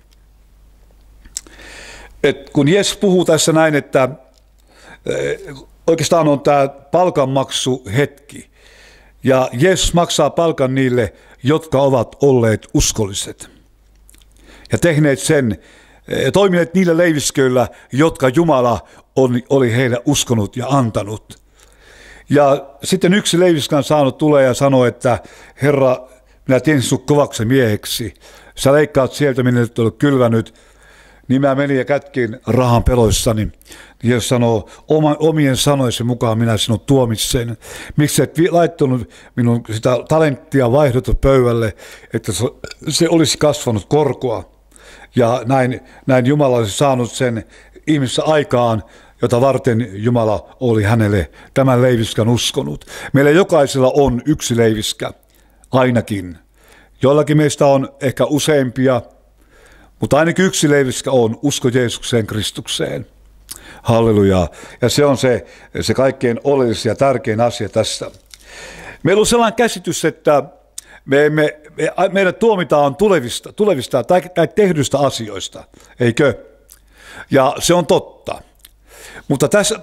Et kun Jeesus puhuu tässä näin, että oikeastaan on tämä palkanmaksuhetki. Ja Jeesus maksaa palkan niille, jotka ovat olleet uskolliset. Ja tehneet sen, ja toimineet niillä leivisköillä, jotka Jumala on, oli heille uskonut ja antanut. Ja sitten yksi leiviskan saanut tulee ja sanoo, että Herra, minä tiesin sinut kovaksi mieheksi. Sä leikkaat sieltä, minä et ole kylvänyt. Niin mä menin ja kätkin rahan peloissani. Jeesus sanoo, omien sanoisen mukaan minä sinut tuomitsen. Miksi et laittanut minun sitä talenttia vaihdottu pöydälle, että se olisi kasvanut korkoa. Ja näin, näin Jumala olisi saanut sen ihmisessä aikaan, jota varten Jumala oli hänelle tämän leiviskan uskonut. Meillä jokaisella on yksi leiviskä, ainakin. Joillakin meistä on ehkä useampia, mutta ainakin yksi leiviskä on usko Jeesukseen Kristukseen. Halleluja. Ja se on se, se kaikkein oleellisin ja tärkein asia tässä. Meillä on sellainen käsitys, että me, me, me, meidät tuomitaan tulevista, tulevista tai, tai tehdyistä asioista, eikö? Ja se on totta. Mutta tässä,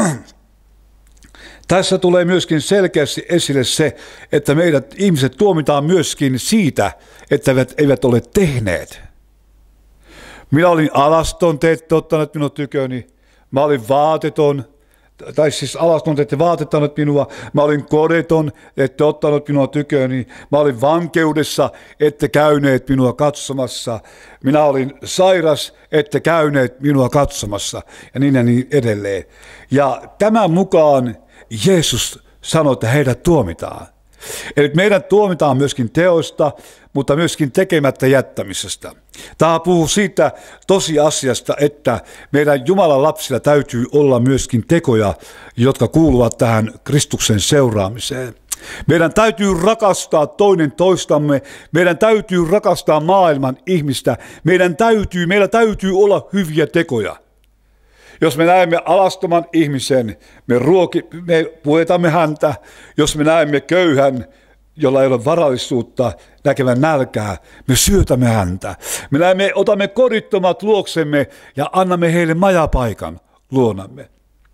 tässä tulee myöskin selkeästi esille se, että meidät ihmiset tuomitaan myöskin siitä, että eivät, eivät ole tehneet. Minä olin alaston, te ette ottaneet minun tyköni. mä olin vaateton, tai siis alastunut, ette vaatettanut minua, mä olin kodeton, ette ottanut minua tyköni, mä olin vankeudessa, ette käyneet minua katsomassa, minä olin sairas, ette käyneet minua katsomassa, ja niin ja niin edelleen. Ja tämän mukaan Jeesus sanoi, että heidät tuomitaan. Eli meidän tuomitaan myöskin teoista, mutta myöskin tekemättä jättämisestä. Tämä puhuu siitä tosiasiasta, että meidän Jumalan lapsilla täytyy olla myöskin tekoja, jotka kuuluvat tähän Kristuksen seuraamiseen. Meidän täytyy rakastaa toinen toistamme, meidän täytyy rakastaa maailman ihmistä, meidän täytyy, meillä täytyy olla hyviä tekoja. Jos me näemme alastoman ihmisen, me, ruoki, me puetamme häntä. Jos me näemme köyhän, jolla ei ole varallisuutta, näkevän nälkää, me syötämme häntä. Me näemme, otamme kodittomat luoksemme ja annamme heille majapaikan luonamme.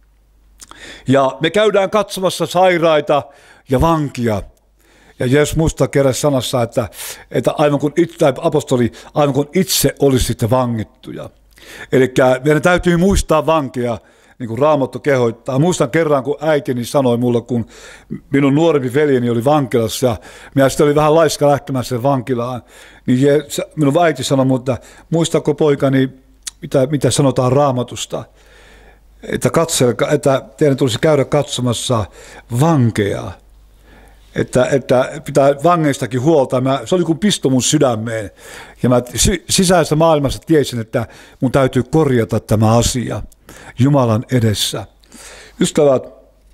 Ja me käydään katsomassa sairaita ja vankia. Ja Jeesus muistaa kerran sanassa, että, että aivan kuin itse, apostoli, aivan kuin itse olisitte vangittuja. Eli meidän täytyy muistaa vankeja, niin kuin Raamattu kehoittaa. Muistan kerran, kun äitini sanoi mulle, kun minun nuorempi veljeni oli vankilassa, ja minä sitten olin vähän laiska lähtemässä vankilaan, niin minun äiti sanoi, mutta muistako poikani, mitä, mitä sanotaan Raamatusta, että, katselka, että teidän tulisi käydä katsomassa vankeja. Että, että pitää vangeistakin huolta. Mä, se oli kuin pisto mun sydämeen. Ja mä sisäisessä maailmassa tiesin, että mun täytyy korjata tämä asia Jumalan edessä. Ystävät,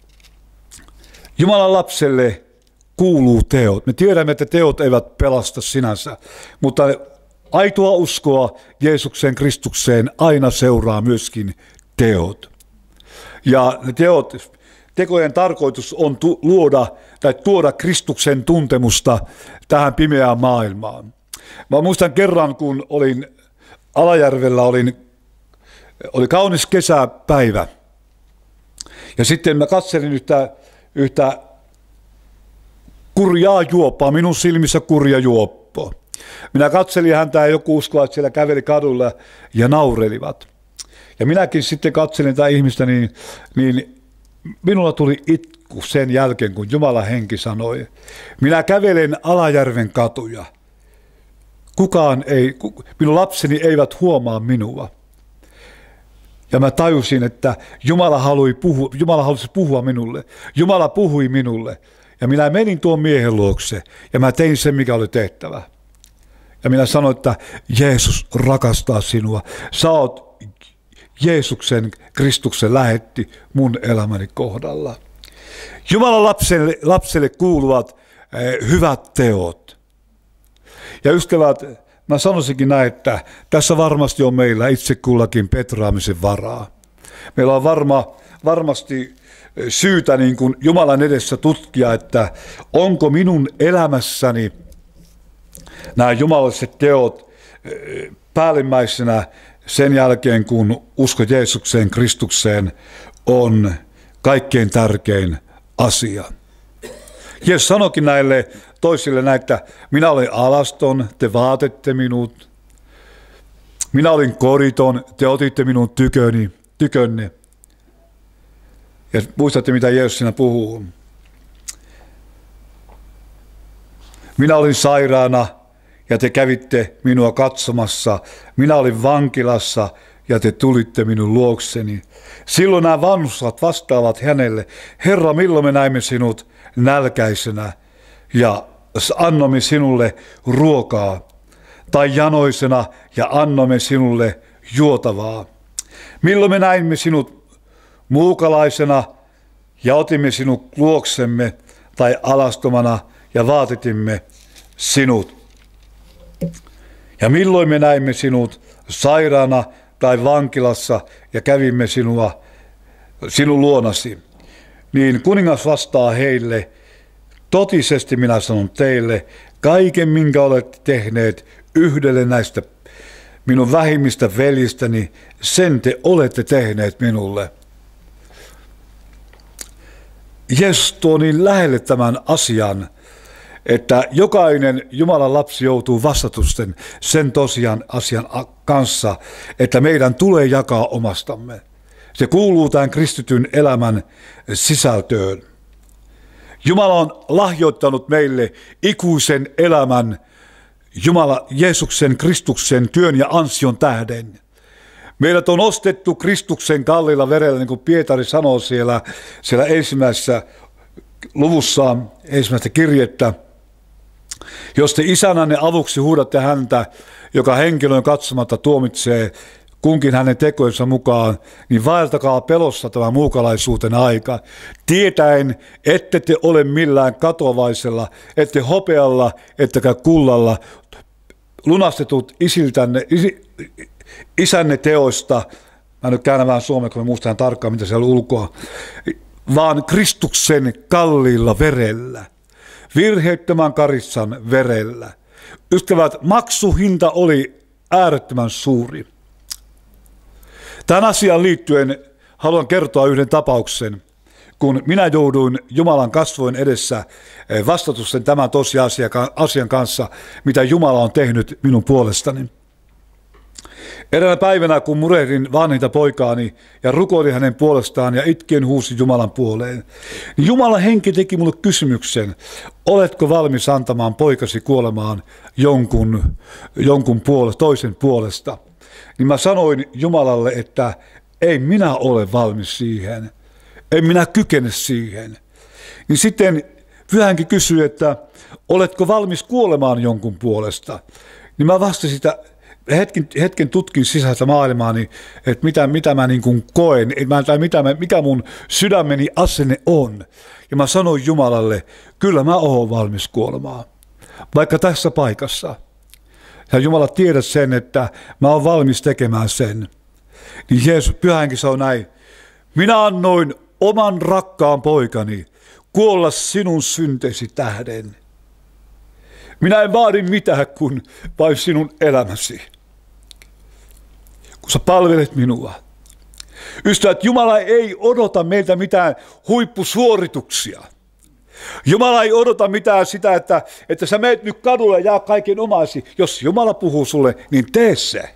Jumalan lapselle kuuluu teot. Me tiedämme, että teot eivät pelasta sinänsä, mutta aitoa uskoa Jeesuksen Kristukseen aina seuraa myöskin teot. Ja ne teot... Tekojen tarkoitus on tu- luoda tai tuoda Kristuksen tuntemusta tähän pimeään maailmaan. Mä muistan kerran, kun olin Alajärvellä, olin, oli kaunis kesäpäivä. Ja sitten mä katselin yhtä, yhtä kurjaa juoppaa, minun silmissä kurja juoppo. Minä katselin häntä ja joku uskoivat siellä käveli kadulla ja naurelivat. Ja minäkin sitten katselin tätä ihmistä, niin... niin minulla tuli itku sen jälkeen, kun Jumalan henki sanoi, minä kävelen Alajärven katuja. Kukaan ei, minun lapseni eivät huomaa minua. Ja mä tajusin, että Jumala halusi puhua, Jumala halusi puhua minulle. Jumala puhui minulle. Ja minä menin tuon miehen luokse ja mä tein sen, mikä oli tehtävä. Ja minä sanoin, että Jeesus rakastaa sinua. Sä oot Jeesuksen, Kristuksen lähetti mun elämäni kohdalla. Jumalan lapselle, lapselle kuuluvat eh, hyvät teot. Ja ystävät, mä sanoisinkin näin, että tässä varmasti on meillä itse kullakin petraamisen varaa. Meillä on varma, varmasti syytä niin kuin Jumalan edessä tutkia, että onko minun elämässäni nämä jumalalliset teot eh, päällimmäisenä sen jälkeen, kun usko Jeesukseen, Kristukseen on kaikkein tärkein asia. Jeesus sanoikin näille toisille näin, että minä olen alaston, te vaatette minut. Minä olin koriton, te otitte minun tyköni, tykönne. Ja muistatte, mitä Jeesus siinä puhuu. Minä olin sairaana, ja te kävitte minua katsomassa. Minä olin vankilassa ja te tulitte minun luokseni. Silloin nämä vanhustat vastaavat hänelle, Herra, milloin me näimme sinut nälkäisenä ja annoimme sinulle ruokaa, tai janoisena ja annoimme sinulle juotavaa. Milloin me näimme sinut muukalaisena ja otimme sinut luoksemme, tai alastomana ja vaatitimme sinut. Ja milloin me näimme sinut sairaana tai vankilassa ja kävimme sinua, sinun luonasi, niin kuningas vastaa heille, totisesti minä sanon teille, kaiken minkä olette tehneet yhdelle näistä minun vähimmistä veljistäni, sen te olette tehneet minulle. Jeesus tuo niin lähelle tämän asian, että jokainen Jumalan lapsi joutuu vastatusten sen tosiaan asian kanssa, että meidän tulee jakaa omastamme. Se kuuluu tämän kristityn elämän sisältöön. Jumala on lahjoittanut meille ikuisen elämän Jumala Jeesuksen Kristuksen työn ja ansion tähden. Meidät on ostettu Kristuksen kalliilla verellä, niin kuin Pietari sanoo siellä, siellä ensimmäisessä luvussaan, ensimmäistä kirjettä. Jos te isänänne avuksi huudatte häntä, joka henkilön katsomatta tuomitsee kunkin hänen tekojensa mukaan, niin vaeltakaa pelossa tämä muukalaisuuten aika, tietäen, ette te ole millään katoavaisella, ette hopealla, ettekä kullalla, lunastetut isiltänne, isi, isänne teoista, mä nyt käännän vähän suomea, kun mä muistan tarkkaan, mitä siellä on ulkoa, vaan Kristuksen kalliilla verellä, virheettömän karissan verellä. Ystävät, maksuhinta oli äärettömän suuri. Tähän asiaan liittyen haluan kertoa yhden tapauksen, kun minä jouduin Jumalan kasvojen edessä vastatusten tämän tosiasian kanssa, mitä Jumala on tehnyt minun puolestani. Eräänä päivänä, kun murehdin vanhinta poikaani ja rukoilin hänen puolestaan ja itkien huusin Jumalan puoleen, niin Jumalan henki teki minulle kysymyksen, oletko valmis antamaan poikasi kuolemaan jonkun, jonkun puolesta, toisen puolesta? Niin mä sanoin Jumalalle, että ei minä ole valmis siihen, en minä kykene siihen. Niin sitten Pyhänkin kysyi, että oletko valmis kuolemaan jonkun puolesta? Niin mä vastasin, että hetken, hetken tutkin sisäistä maailmaani, että mitä, mitä mä niin kuin koen, tai mitä mä, mikä mun sydämeni asenne on. Ja mä sanoin Jumalalle, kyllä mä oon valmis kuolemaan, vaikka tässä paikassa. Ja Jumala tiedät sen, että mä oon valmis tekemään sen. Niin Jeesus Pyhänkin sanoi näin, minä annoin oman rakkaan poikani kuolla sinun synteesi tähden. Minä en vaadi mitään kuin vain sinun elämäsi, kun sä palvelet minua. Ystävät, Jumala ei odota meiltä mitään huippusuorituksia. Jumala ei odota mitään sitä, että, että sä meet nyt kadulle ja jää kaiken omaisi. Jos Jumala puhuu sulle, niin tee se.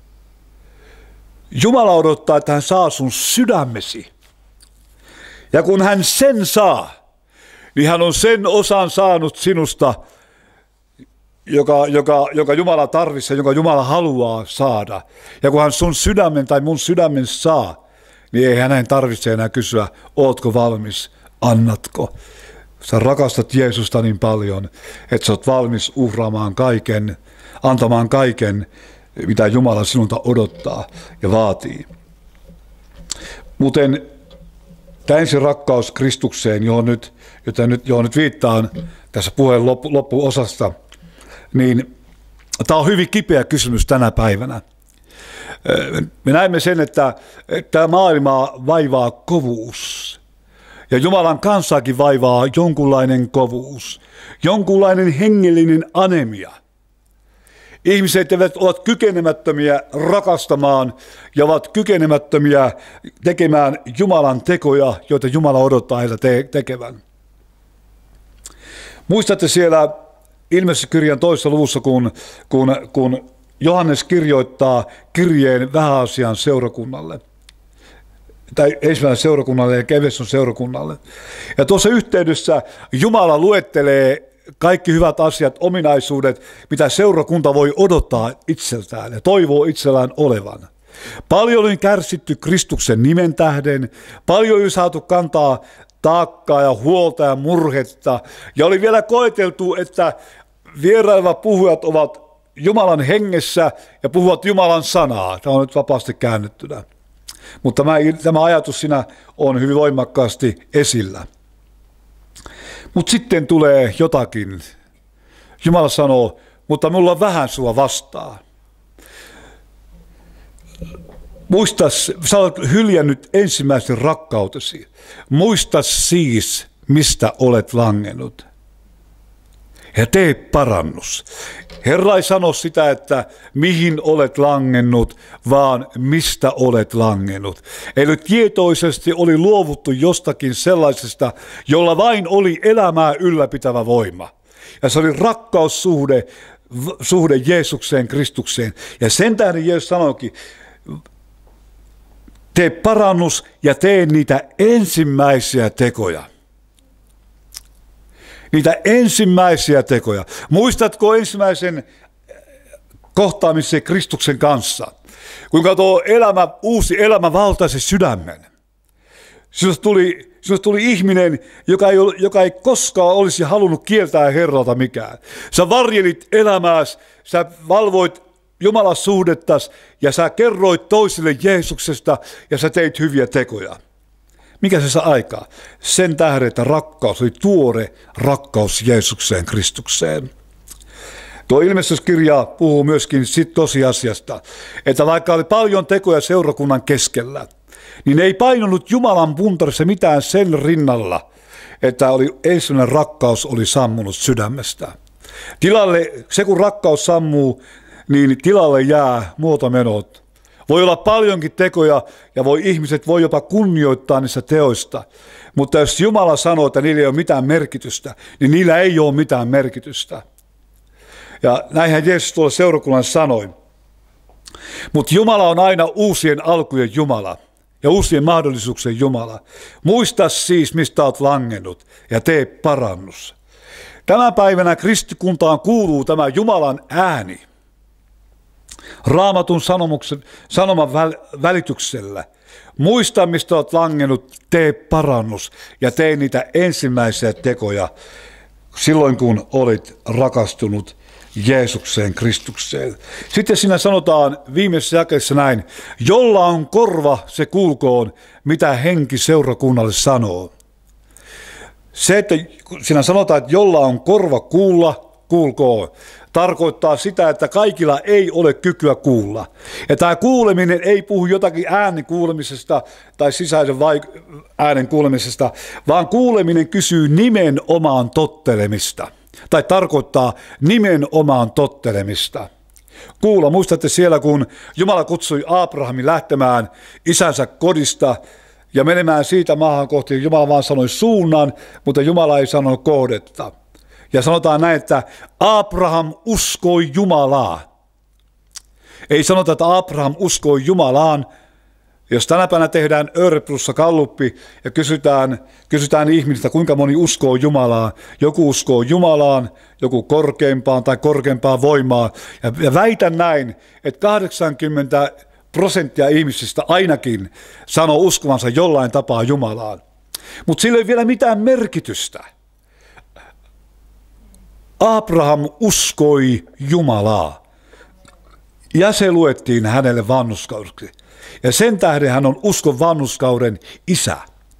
Jumala odottaa, että hän saa sun sydämesi. Ja kun hän sen saa, niin hän on sen osan saanut sinusta, joka, joka, joka Jumala tarvitsee, jonka Jumala haluaa saada. Ja kun hän sun sydämen tai mun sydämen saa, niin ei hänen tarvitse enää kysyä, ootko valmis, annatko. Sä rakastat Jeesusta niin paljon, että sä oot valmis uhraamaan kaiken, antamaan kaiken, mitä Jumala sinulta odottaa ja vaatii. Muuten tämä ensin rakkaus Kristukseen, johon nyt, jota nyt, johon nyt viittaan tässä puheen loppu, loppuosasta, niin tämä on hyvin kipeä kysymys tänä päivänä. Me näemme sen, että tämä maailma vaivaa kovuus. Ja Jumalan kansaakin vaivaa jonkunlainen kovuus, jonkunlainen hengellinen anemia. Ihmiset eivät ovat kykenemättömiä rakastamaan ja ovat kykenemättömiä tekemään Jumalan tekoja, joita Jumala odottaa heiltä te- tekevän. Muistatte siellä Ilmestyskirjan toisessa luvussa, kun, kun, kun Johannes kirjoittaa kirjeen Vähäasian seurakunnalle. Tai ensimmäiselle seurakunnalle ja Efeson seurakunnalle. Ja tuossa yhteydessä Jumala luettelee kaikki hyvät asiat, ominaisuudet, mitä seurakunta voi odottaa itseltään ja toivoo itsellään olevan. Paljon on kärsitty Kristuksen nimen tähden, paljon on saatu kantaa taakkaa ja huolta ja murhetta. Ja oli vielä koeteltu, että vierailevat puhujat ovat Jumalan hengessä ja puhuvat Jumalan sanaa. Tämä on nyt vapaasti käännettynä. Mutta tämä ajatus siinä on hyvin voimakkaasti esillä. Mutta sitten tulee jotakin. Jumala sanoo, mutta minulla on vähän sua vastaan. Muista, sä olet hyljännyt ensimmäisen rakkautesi. Muista siis, mistä olet langennut. Ja tee parannus. Herra ei sano sitä, että mihin olet langennut, vaan mistä olet langennut. Eli tietoisesti oli luovuttu jostakin sellaisesta, jolla vain oli elämää ylläpitävä voima. Ja se oli rakkaussuhde suhde Jeesukseen, Kristukseen. Ja sen tähden Jeesus sanoikin, Tee parannus ja tee niitä ensimmäisiä tekoja. Niitä ensimmäisiä tekoja. Muistatko ensimmäisen kohtaamisen Kristuksen kanssa? Kuinka tuo elämä, uusi elämä valtaisi sydämen. Sinusta tuli, sinusta tuli ihminen, joka ei, joka ei koskaan olisi halunnut kieltää Herralta mikään. Sä varjelit elämääsi, sä valvoit Jumalan suhdettas ja sä kerroit toisille Jeesuksesta ja sä teit hyviä tekoja. Mikä se saa aikaa? Sen tähden, että rakkaus oli tuore rakkaus Jeesukseen, Kristukseen. Tuo ilmestyskirja puhuu myöskin sit tosiasiasta, että vaikka oli paljon tekoja seurakunnan keskellä, niin ei painunut Jumalan puntarissa mitään sen rinnalla, että oli ensimmäinen rakkaus oli sammunut sydämestä. Tilalle, se kun rakkaus sammuu, niin tilalle jää muotomenot. Voi olla paljonkin tekoja ja voi ihmiset voi jopa kunnioittaa niistä teoista. Mutta jos Jumala sanoo, että niillä ei ole mitään merkitystä, niin niillä ei ole mitään merkitystä. Ja näinhän Jeesus tuolla seurakunnan sanoi. Mutta Jumala on aina uusien alkujen Jumala ja uusien mahdollisuuksien Jumala. Muista siis, mistä olet langennut ja tee parannus. Tänä päivänä kristikuntaan kuuluu tämä Jumalan ääni. Raamatun sanoman välityksellä. Muista, mistä olet langennut, tee parannus ja tee niitä ensimmäisiä tekoja silloin, kun olit rakastunut Jeesukseen, Kristukseen. Sitten siinä sanotaan viimeisessä jakeessa näin, jolla on korva, se kuulkoon, mitä henki seurakunnalle sanoo. Se, että siinä sanotaan, että jolla on korva kuulla, kuulkoon, tarkoittaa sitä, että kaikilla ei ole kykyä kuulla. Ja tämä kuuleminen ei puhu jotakin äänen kuulemisesta tai sisäisen vaik- äänen kuulemisesta, vaan kuuleminen kysyy nimenomaan tottelemista. Tai tarkoittaa nimenomaan tottelemista. Kuulla, muistatte siellä, kun Jumala kutsui Abrahamin lähtemään isänsä kodista ja menemään siitä maahan kohti. Jumala vaan sanoi suunnan, mutta Jumala ei sanonut kohdetta. Ja sanotaan näin, että Abraham uskoi Jumalaa. Ei sanota, että Abraham uskoi Jumalaan. Jos tänä päivänä tehdään Örebrussa galluppi ja kysytään, kysytään ihmisiltä, kuinka moni uskoo Jumalaan. Joku uskoo Jumalaan, joku korkeimpaan tai korkeampaan voimaan. Ja, ja väitän näin, että kahdeksankymmentä prosenttia ihmisistä ainakin sanoo uskovansa jollain tapaa Jumalaan. Mutta sillä ei vielä mitään merkitystä. Abraham uskoi Jumalaa ja se luettiin hänelle vanhurskaudeksi. Ja sen tähden hän on uskon vanhurskauden isä.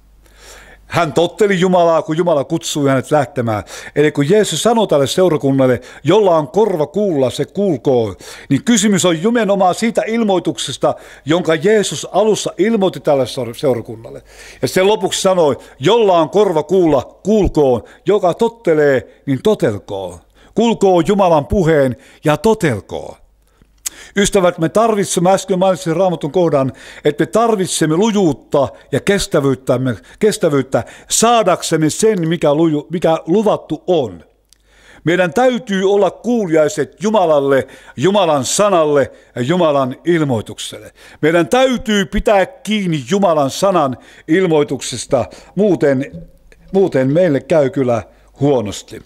Hän totteli Jumalaa, kun Jumala kutsui hänet lähtemään. Eli kun Jeesus sanoi tälle seurakunnalle, jolla on korva kuulla, se kuulkoon, niin kysymys on nimenomaan siitä ilmoituksesta, jonka Jeesus alussa ilmoitti tälle seurakunnalle. Ja sitten lopuksi sanoi, jolla on korva kuulla, kuulkoon, joka tottelee, niin totelkoon. Kuulkoon Jumalan puheen ja totelkoon. Ystävät, me tarvitsemme, äsken mainitsin Raamatun kohdan, että me tarvitsemme lujuutta ja kestävyyttä, kestävyyttä saadaksemme sen, mikä, luju, mikä luvattu on. Meidän täytyy olla kuuliaiset Jumalalle, Jumalan sanalle ja Jumalan ilmoitukselle. Meidän täytyy pitää kiinni Jumalan sanan ilmoituksesta, muuten, muuten meille käy kyllä huonosti.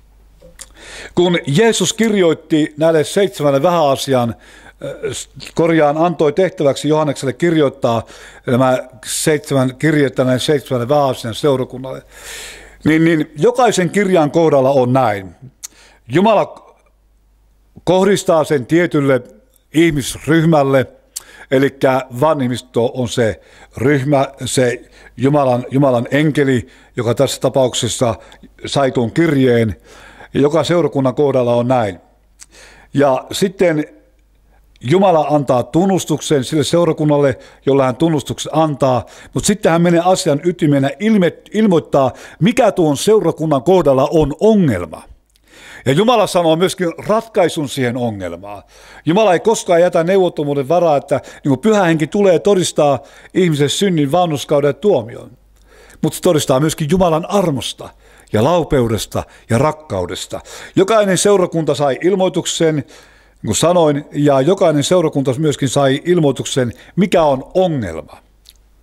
Kun Jeesus kirjoitti näille seitsemälle vähäasian, korjaan antoi tehtäväksi Johannekselle kirjoittaa nämä seitsemän kirjettä näille seitsemälle vähäasian seurakunnalle, niin, niin jokaisen kirjan kohdalla on näin. Jumala kohdistaa sen tietylle ihmisryhmälle, eli vanhimmisto on se ryhmä, se Jumalan, Jumalan enkeli, joka tässä tapauksessa sai tuon kirjeen. Joka seurakunnan kohdalla on näin. Ja sitten Jumala antaa tunnustuksen sille seurakunnalle, jolla hän tunnustuksen antaa, mutta sitten hän menee asian ytimenä ilmoittaa, mikä tuon seurakunnan kohdalla on ongelma. Ja Jumala sanoo myöskin ratkaisun siihen ongelmaan. Jumala ei koskaan jätä neuvottomuuden varaa, että niin kuin Pyhä Henki tulee todistaa ihmisen synnin, vanhurskauden ja tuomion. Mutta se todistaa myöskin Jumalan armosta ja laupeudesta ja rakkaudesta. Jokainen seurakunta sai ilmoituksen, niin kuin sanoin, ja jokainen seurakunta myöskin sai ilmoituksen, mikä on ongelma.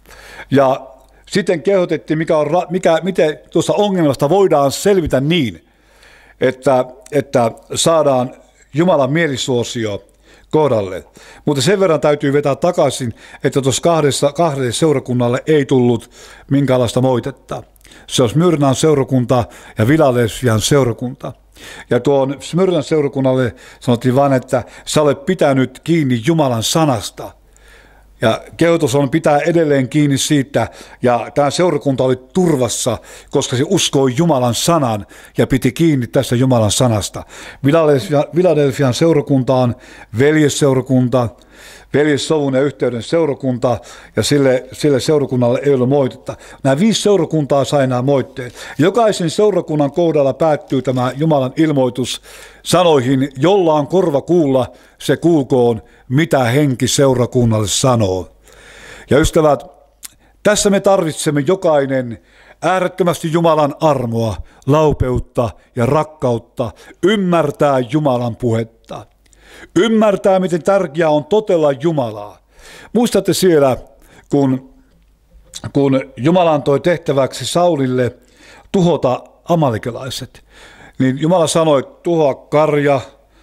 Ja sitten kehotettiin, mikä on, mikä, miten tuosta ongelmasta voidaan selvitä niin, että, että saadaan Jumalan mielisuosio kohdalle. Mutta sen verran täytyy vetää takaisin, että tuossa kahdessa, kahdelle seurakunnalle ei tullut minkäänlaista moitetta. Se on Smyrnan seurakunta ja Philadelphian seurakunta. Ja tuon Smyrnan seurakunnalle sanottiin vain, että sä olet pitänyt kiinni Jumalan sanasta. Ja kehotus on pitää edelleen kiinni siitä, ja tämä seurakunta oli turvassa, koska se uskoi Jumalan sanan ja piti kiinni tästä Jumalan sanasta. Philadelphian seurakunta on veljesseurakunta, veljessovun ja yhteyden seurakunta, ja sille, sille seurakunnalle ei ole moitetta. Nämä viisi seurakuntaa sai nämä moitteet. Jokaisen seurakunnan kohdalla päättyy tämä Jumalan ilmoitus sanoihin, jolla on korva kuulla, se kuulkoon, mitä henki seurakunnalle sanoo. Ja ystävät, tässä me tarvitsemme jokainen äärettömästi Jumalan armoa, laupeutta ja rakkautta, ymmärtää Jumalan puhetta. Ymmärtää, miten tärkeää on totella Jumalaa. Muistatte siellä, kun, kun Jumala antoi tehtäväksi Saulille tuhota amalekelaiset, niin Jumala sanoi, että tuhoa karja,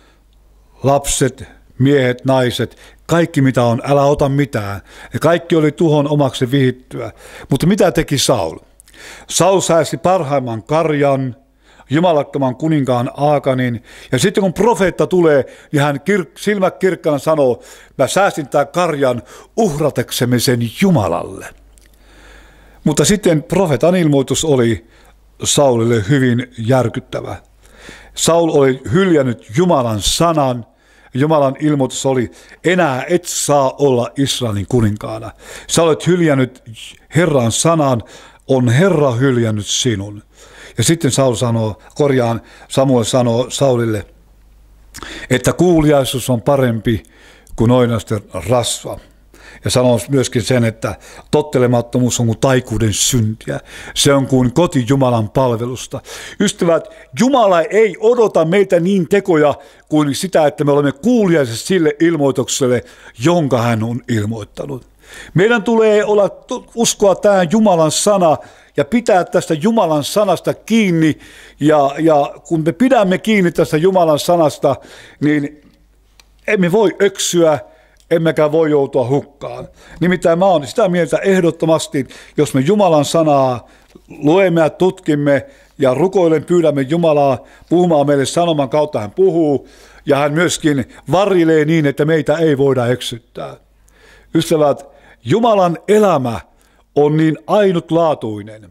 lapset, miehet, naiset, kaikki mitä on, älä ota mitään. Ja kaikki oli tuhon omaksi vihittyä. Mutta mitä teki Saul? Saul säästi parhaimman karjan, jumalattoman kuninkaan Aakanin. Ja sitten kun profeetta tulee, niin hän kir- silmät kirkkana sanoo, mä säästin tämän karjan uhrateksemme sen Jumalalle. Mutta sitten profeetan ilmoitus oli Saulille hyvin järkyttävä. Saul oli hyljännyt Jumalan sanan. Jumalan ilmoitus oli, enää et saa olla Israelin kuninkaana. Sä olet hyljännyt Herran sanan, on Herra hyljännyt sinun. Ja sitten Saul sanoo, korjaan, Samuel sanoo Saulille, että kuuliaisuus on parempi kuin oinasten rasva. Ja sanoo myöskin sen, että tottelemattomuus on kuin taikuuden syntiä. Se on kuin koti Jumalan palvelusta. Ystävät, Jumala ei odota meitä niin tekoja kuin sitä, että me olemme kuuliaisia sille ilmoitukselle, jonka hän on ilmoittanut. Meidän tulee olla, uskoa tähän Jumalan sana ja pitää tästä Jumalan sanasta kiinni. Ja, ja kun me pidämme kiinni tästä Jumalan sanasta, niin emme voi öksyä, emmekä voi joutua hukkaan. Nimittäin mä oon sitä mieltä ehdottomasti, jos me Jumalan sanaa luemme ja tutkimme ja rukoilen pyydämme Jumalaa puhumaan meille sanoman kautta, hän puhuu ja hän myöskin varjelee niin, että meitä ei voida eksyttää. Ystävät, Jumalan elämä on niin ainutlaatuinen,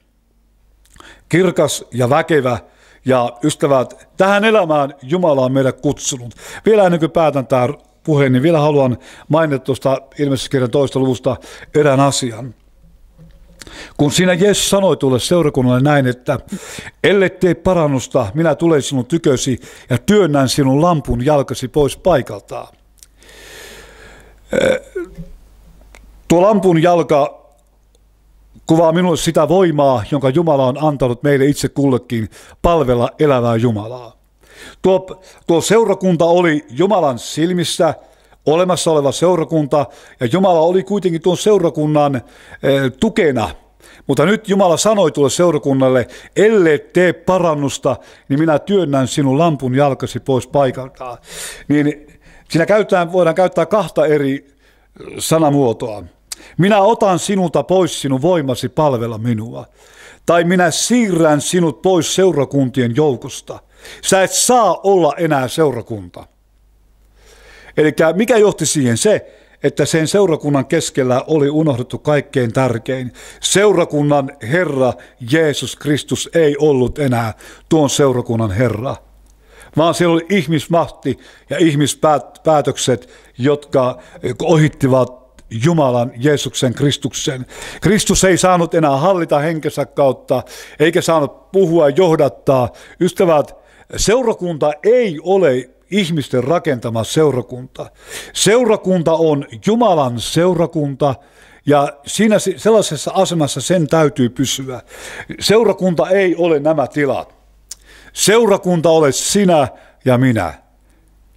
kirkas ja väkevä. Ja ystävät, tähän elämään Jumala on meidät kutsunut. Vielä ennen kuin päätän tämän puheen, niin vielä haluan mainita tuosta ilmestyskirjan toista luvusta erään asian. Kun siinä Jeesus sanoi tuolle seurakunnalle näin, että ellei tee parannusta, minä tulen sinun tykösi ja työnnän sinun lampun jalkasi pois paikaltaan. Tuo lampun jalka kuvaa minulle sitä voimaa, jonka Jumala on antanut meille itse kullekin palvella elävää Jumalaa. Tuo, tuo seurakunta oli Jumalan silmissä olemassa oleva seurakunta, ja Jumala oli kuitenkin tuon seurakunnan eh, tukena. Mutta nyt Jumala sanoi tuolle seurakunnalle, ellei tee parannusta, niin minä työnnän sinun lampun jalkasi pois paikaltaan. Niin siinä käytetään, voidaan käyttää kahta eri sanamuotoa. Minä otan sinulta pois sinun voimasi palvella minua. Tai minä siirrän sinut pois seurakuntien joukosta. Sä et saa olla enää seurakunta. Eli mikä johti siihen? Se, että sen seurakunnan keskellä oli unohdettu kaikkein tärkein. Seurakunnan Herra Jeesus Kristus ei ollut enää tuon seurakunnan Herra, vaan siellä oli ihmismahti ja ihmispäätökset, jotka ohittivat Jumalan, Jeesuksen, Kristuksen. Kristus ei saanut enää hallita henkensä kautta, eikä saanut puhua ja johdattaa. Ystävät, seurakunta ei ole ihmisten rakentama seurakunta. Seurakunta on Jumalan seurakunta, ja siinä sellaisessa asemassa sen täytyy pysyä. Seurakunta ei ole nämä tilat. Seurakunta olet sinä ja minä.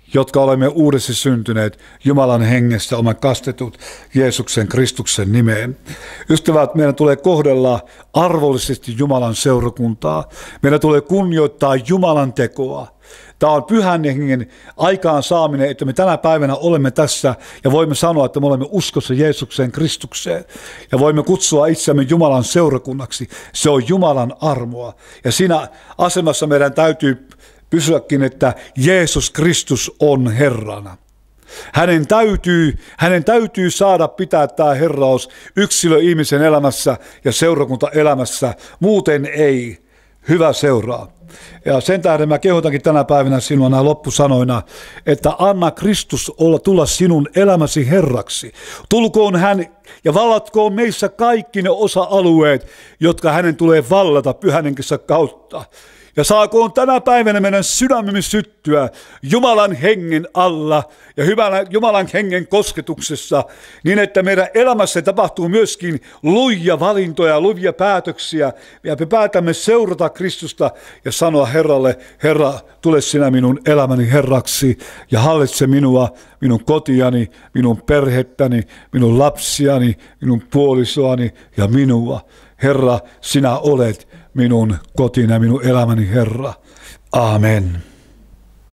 jotka olemme uudessa syntyneet Jumalan hengestä, olemme kastetut Jeesuksen Kristuksen nimeen. Ystävät, meidän tulee kohdella arvollisesti Jumalan seurakuntaa. Meidän tulee kunnioittaa Jumalan tekoa. Tämä on pyhän hengen aikaan saaminen, että me tänä päivänä olemme tässä ja voimme sanoa, että me olemme uskossa Jeesuksen Kristukseen ja voimme kutsua itseämme Jumalan seurakunnaksi. Se on Jumalan armoa ja siinä asemassa meidän täytyy pysyäkin, että Jeesus Kristus on Herrana. Hänen täytyy, hänen täytyy saada pitää tämä herraus yksilö ihmisen elämässä ja seurakuntaelämässä, muuten ei. Hyvä seuraa. Ja sen tähden mä kehotankin tänä päivänä sinua nämä loppusanoina, että anna Kristus olla tulla sinun elämäsi Herraksi. Tulkoon hän ja vallatkoon meissä kaikki ne osa-alueet, jotka hänen tulee vallata pyhän henkensä kautta. Ja saakoon tänä päivänä meidän sydämemme syttyä Jumalan hengen alla ja hyvänä Jumalan hengen kosketuksessa, niin että meidän elämässä tapahtuu myöskin lujia valintoja, lujia päätöksiä. Ja me päätämme seurata Kristusta ja sanoa Herralle, Herra, tule sinä minun elämäni Herraksi ja hallitse minua, minun kotiani, minun perhettäni, minun lapsiani, minun puolisoani ja minua. Herra, sinä olet minun kotina, minun elämäni Herra. Amen.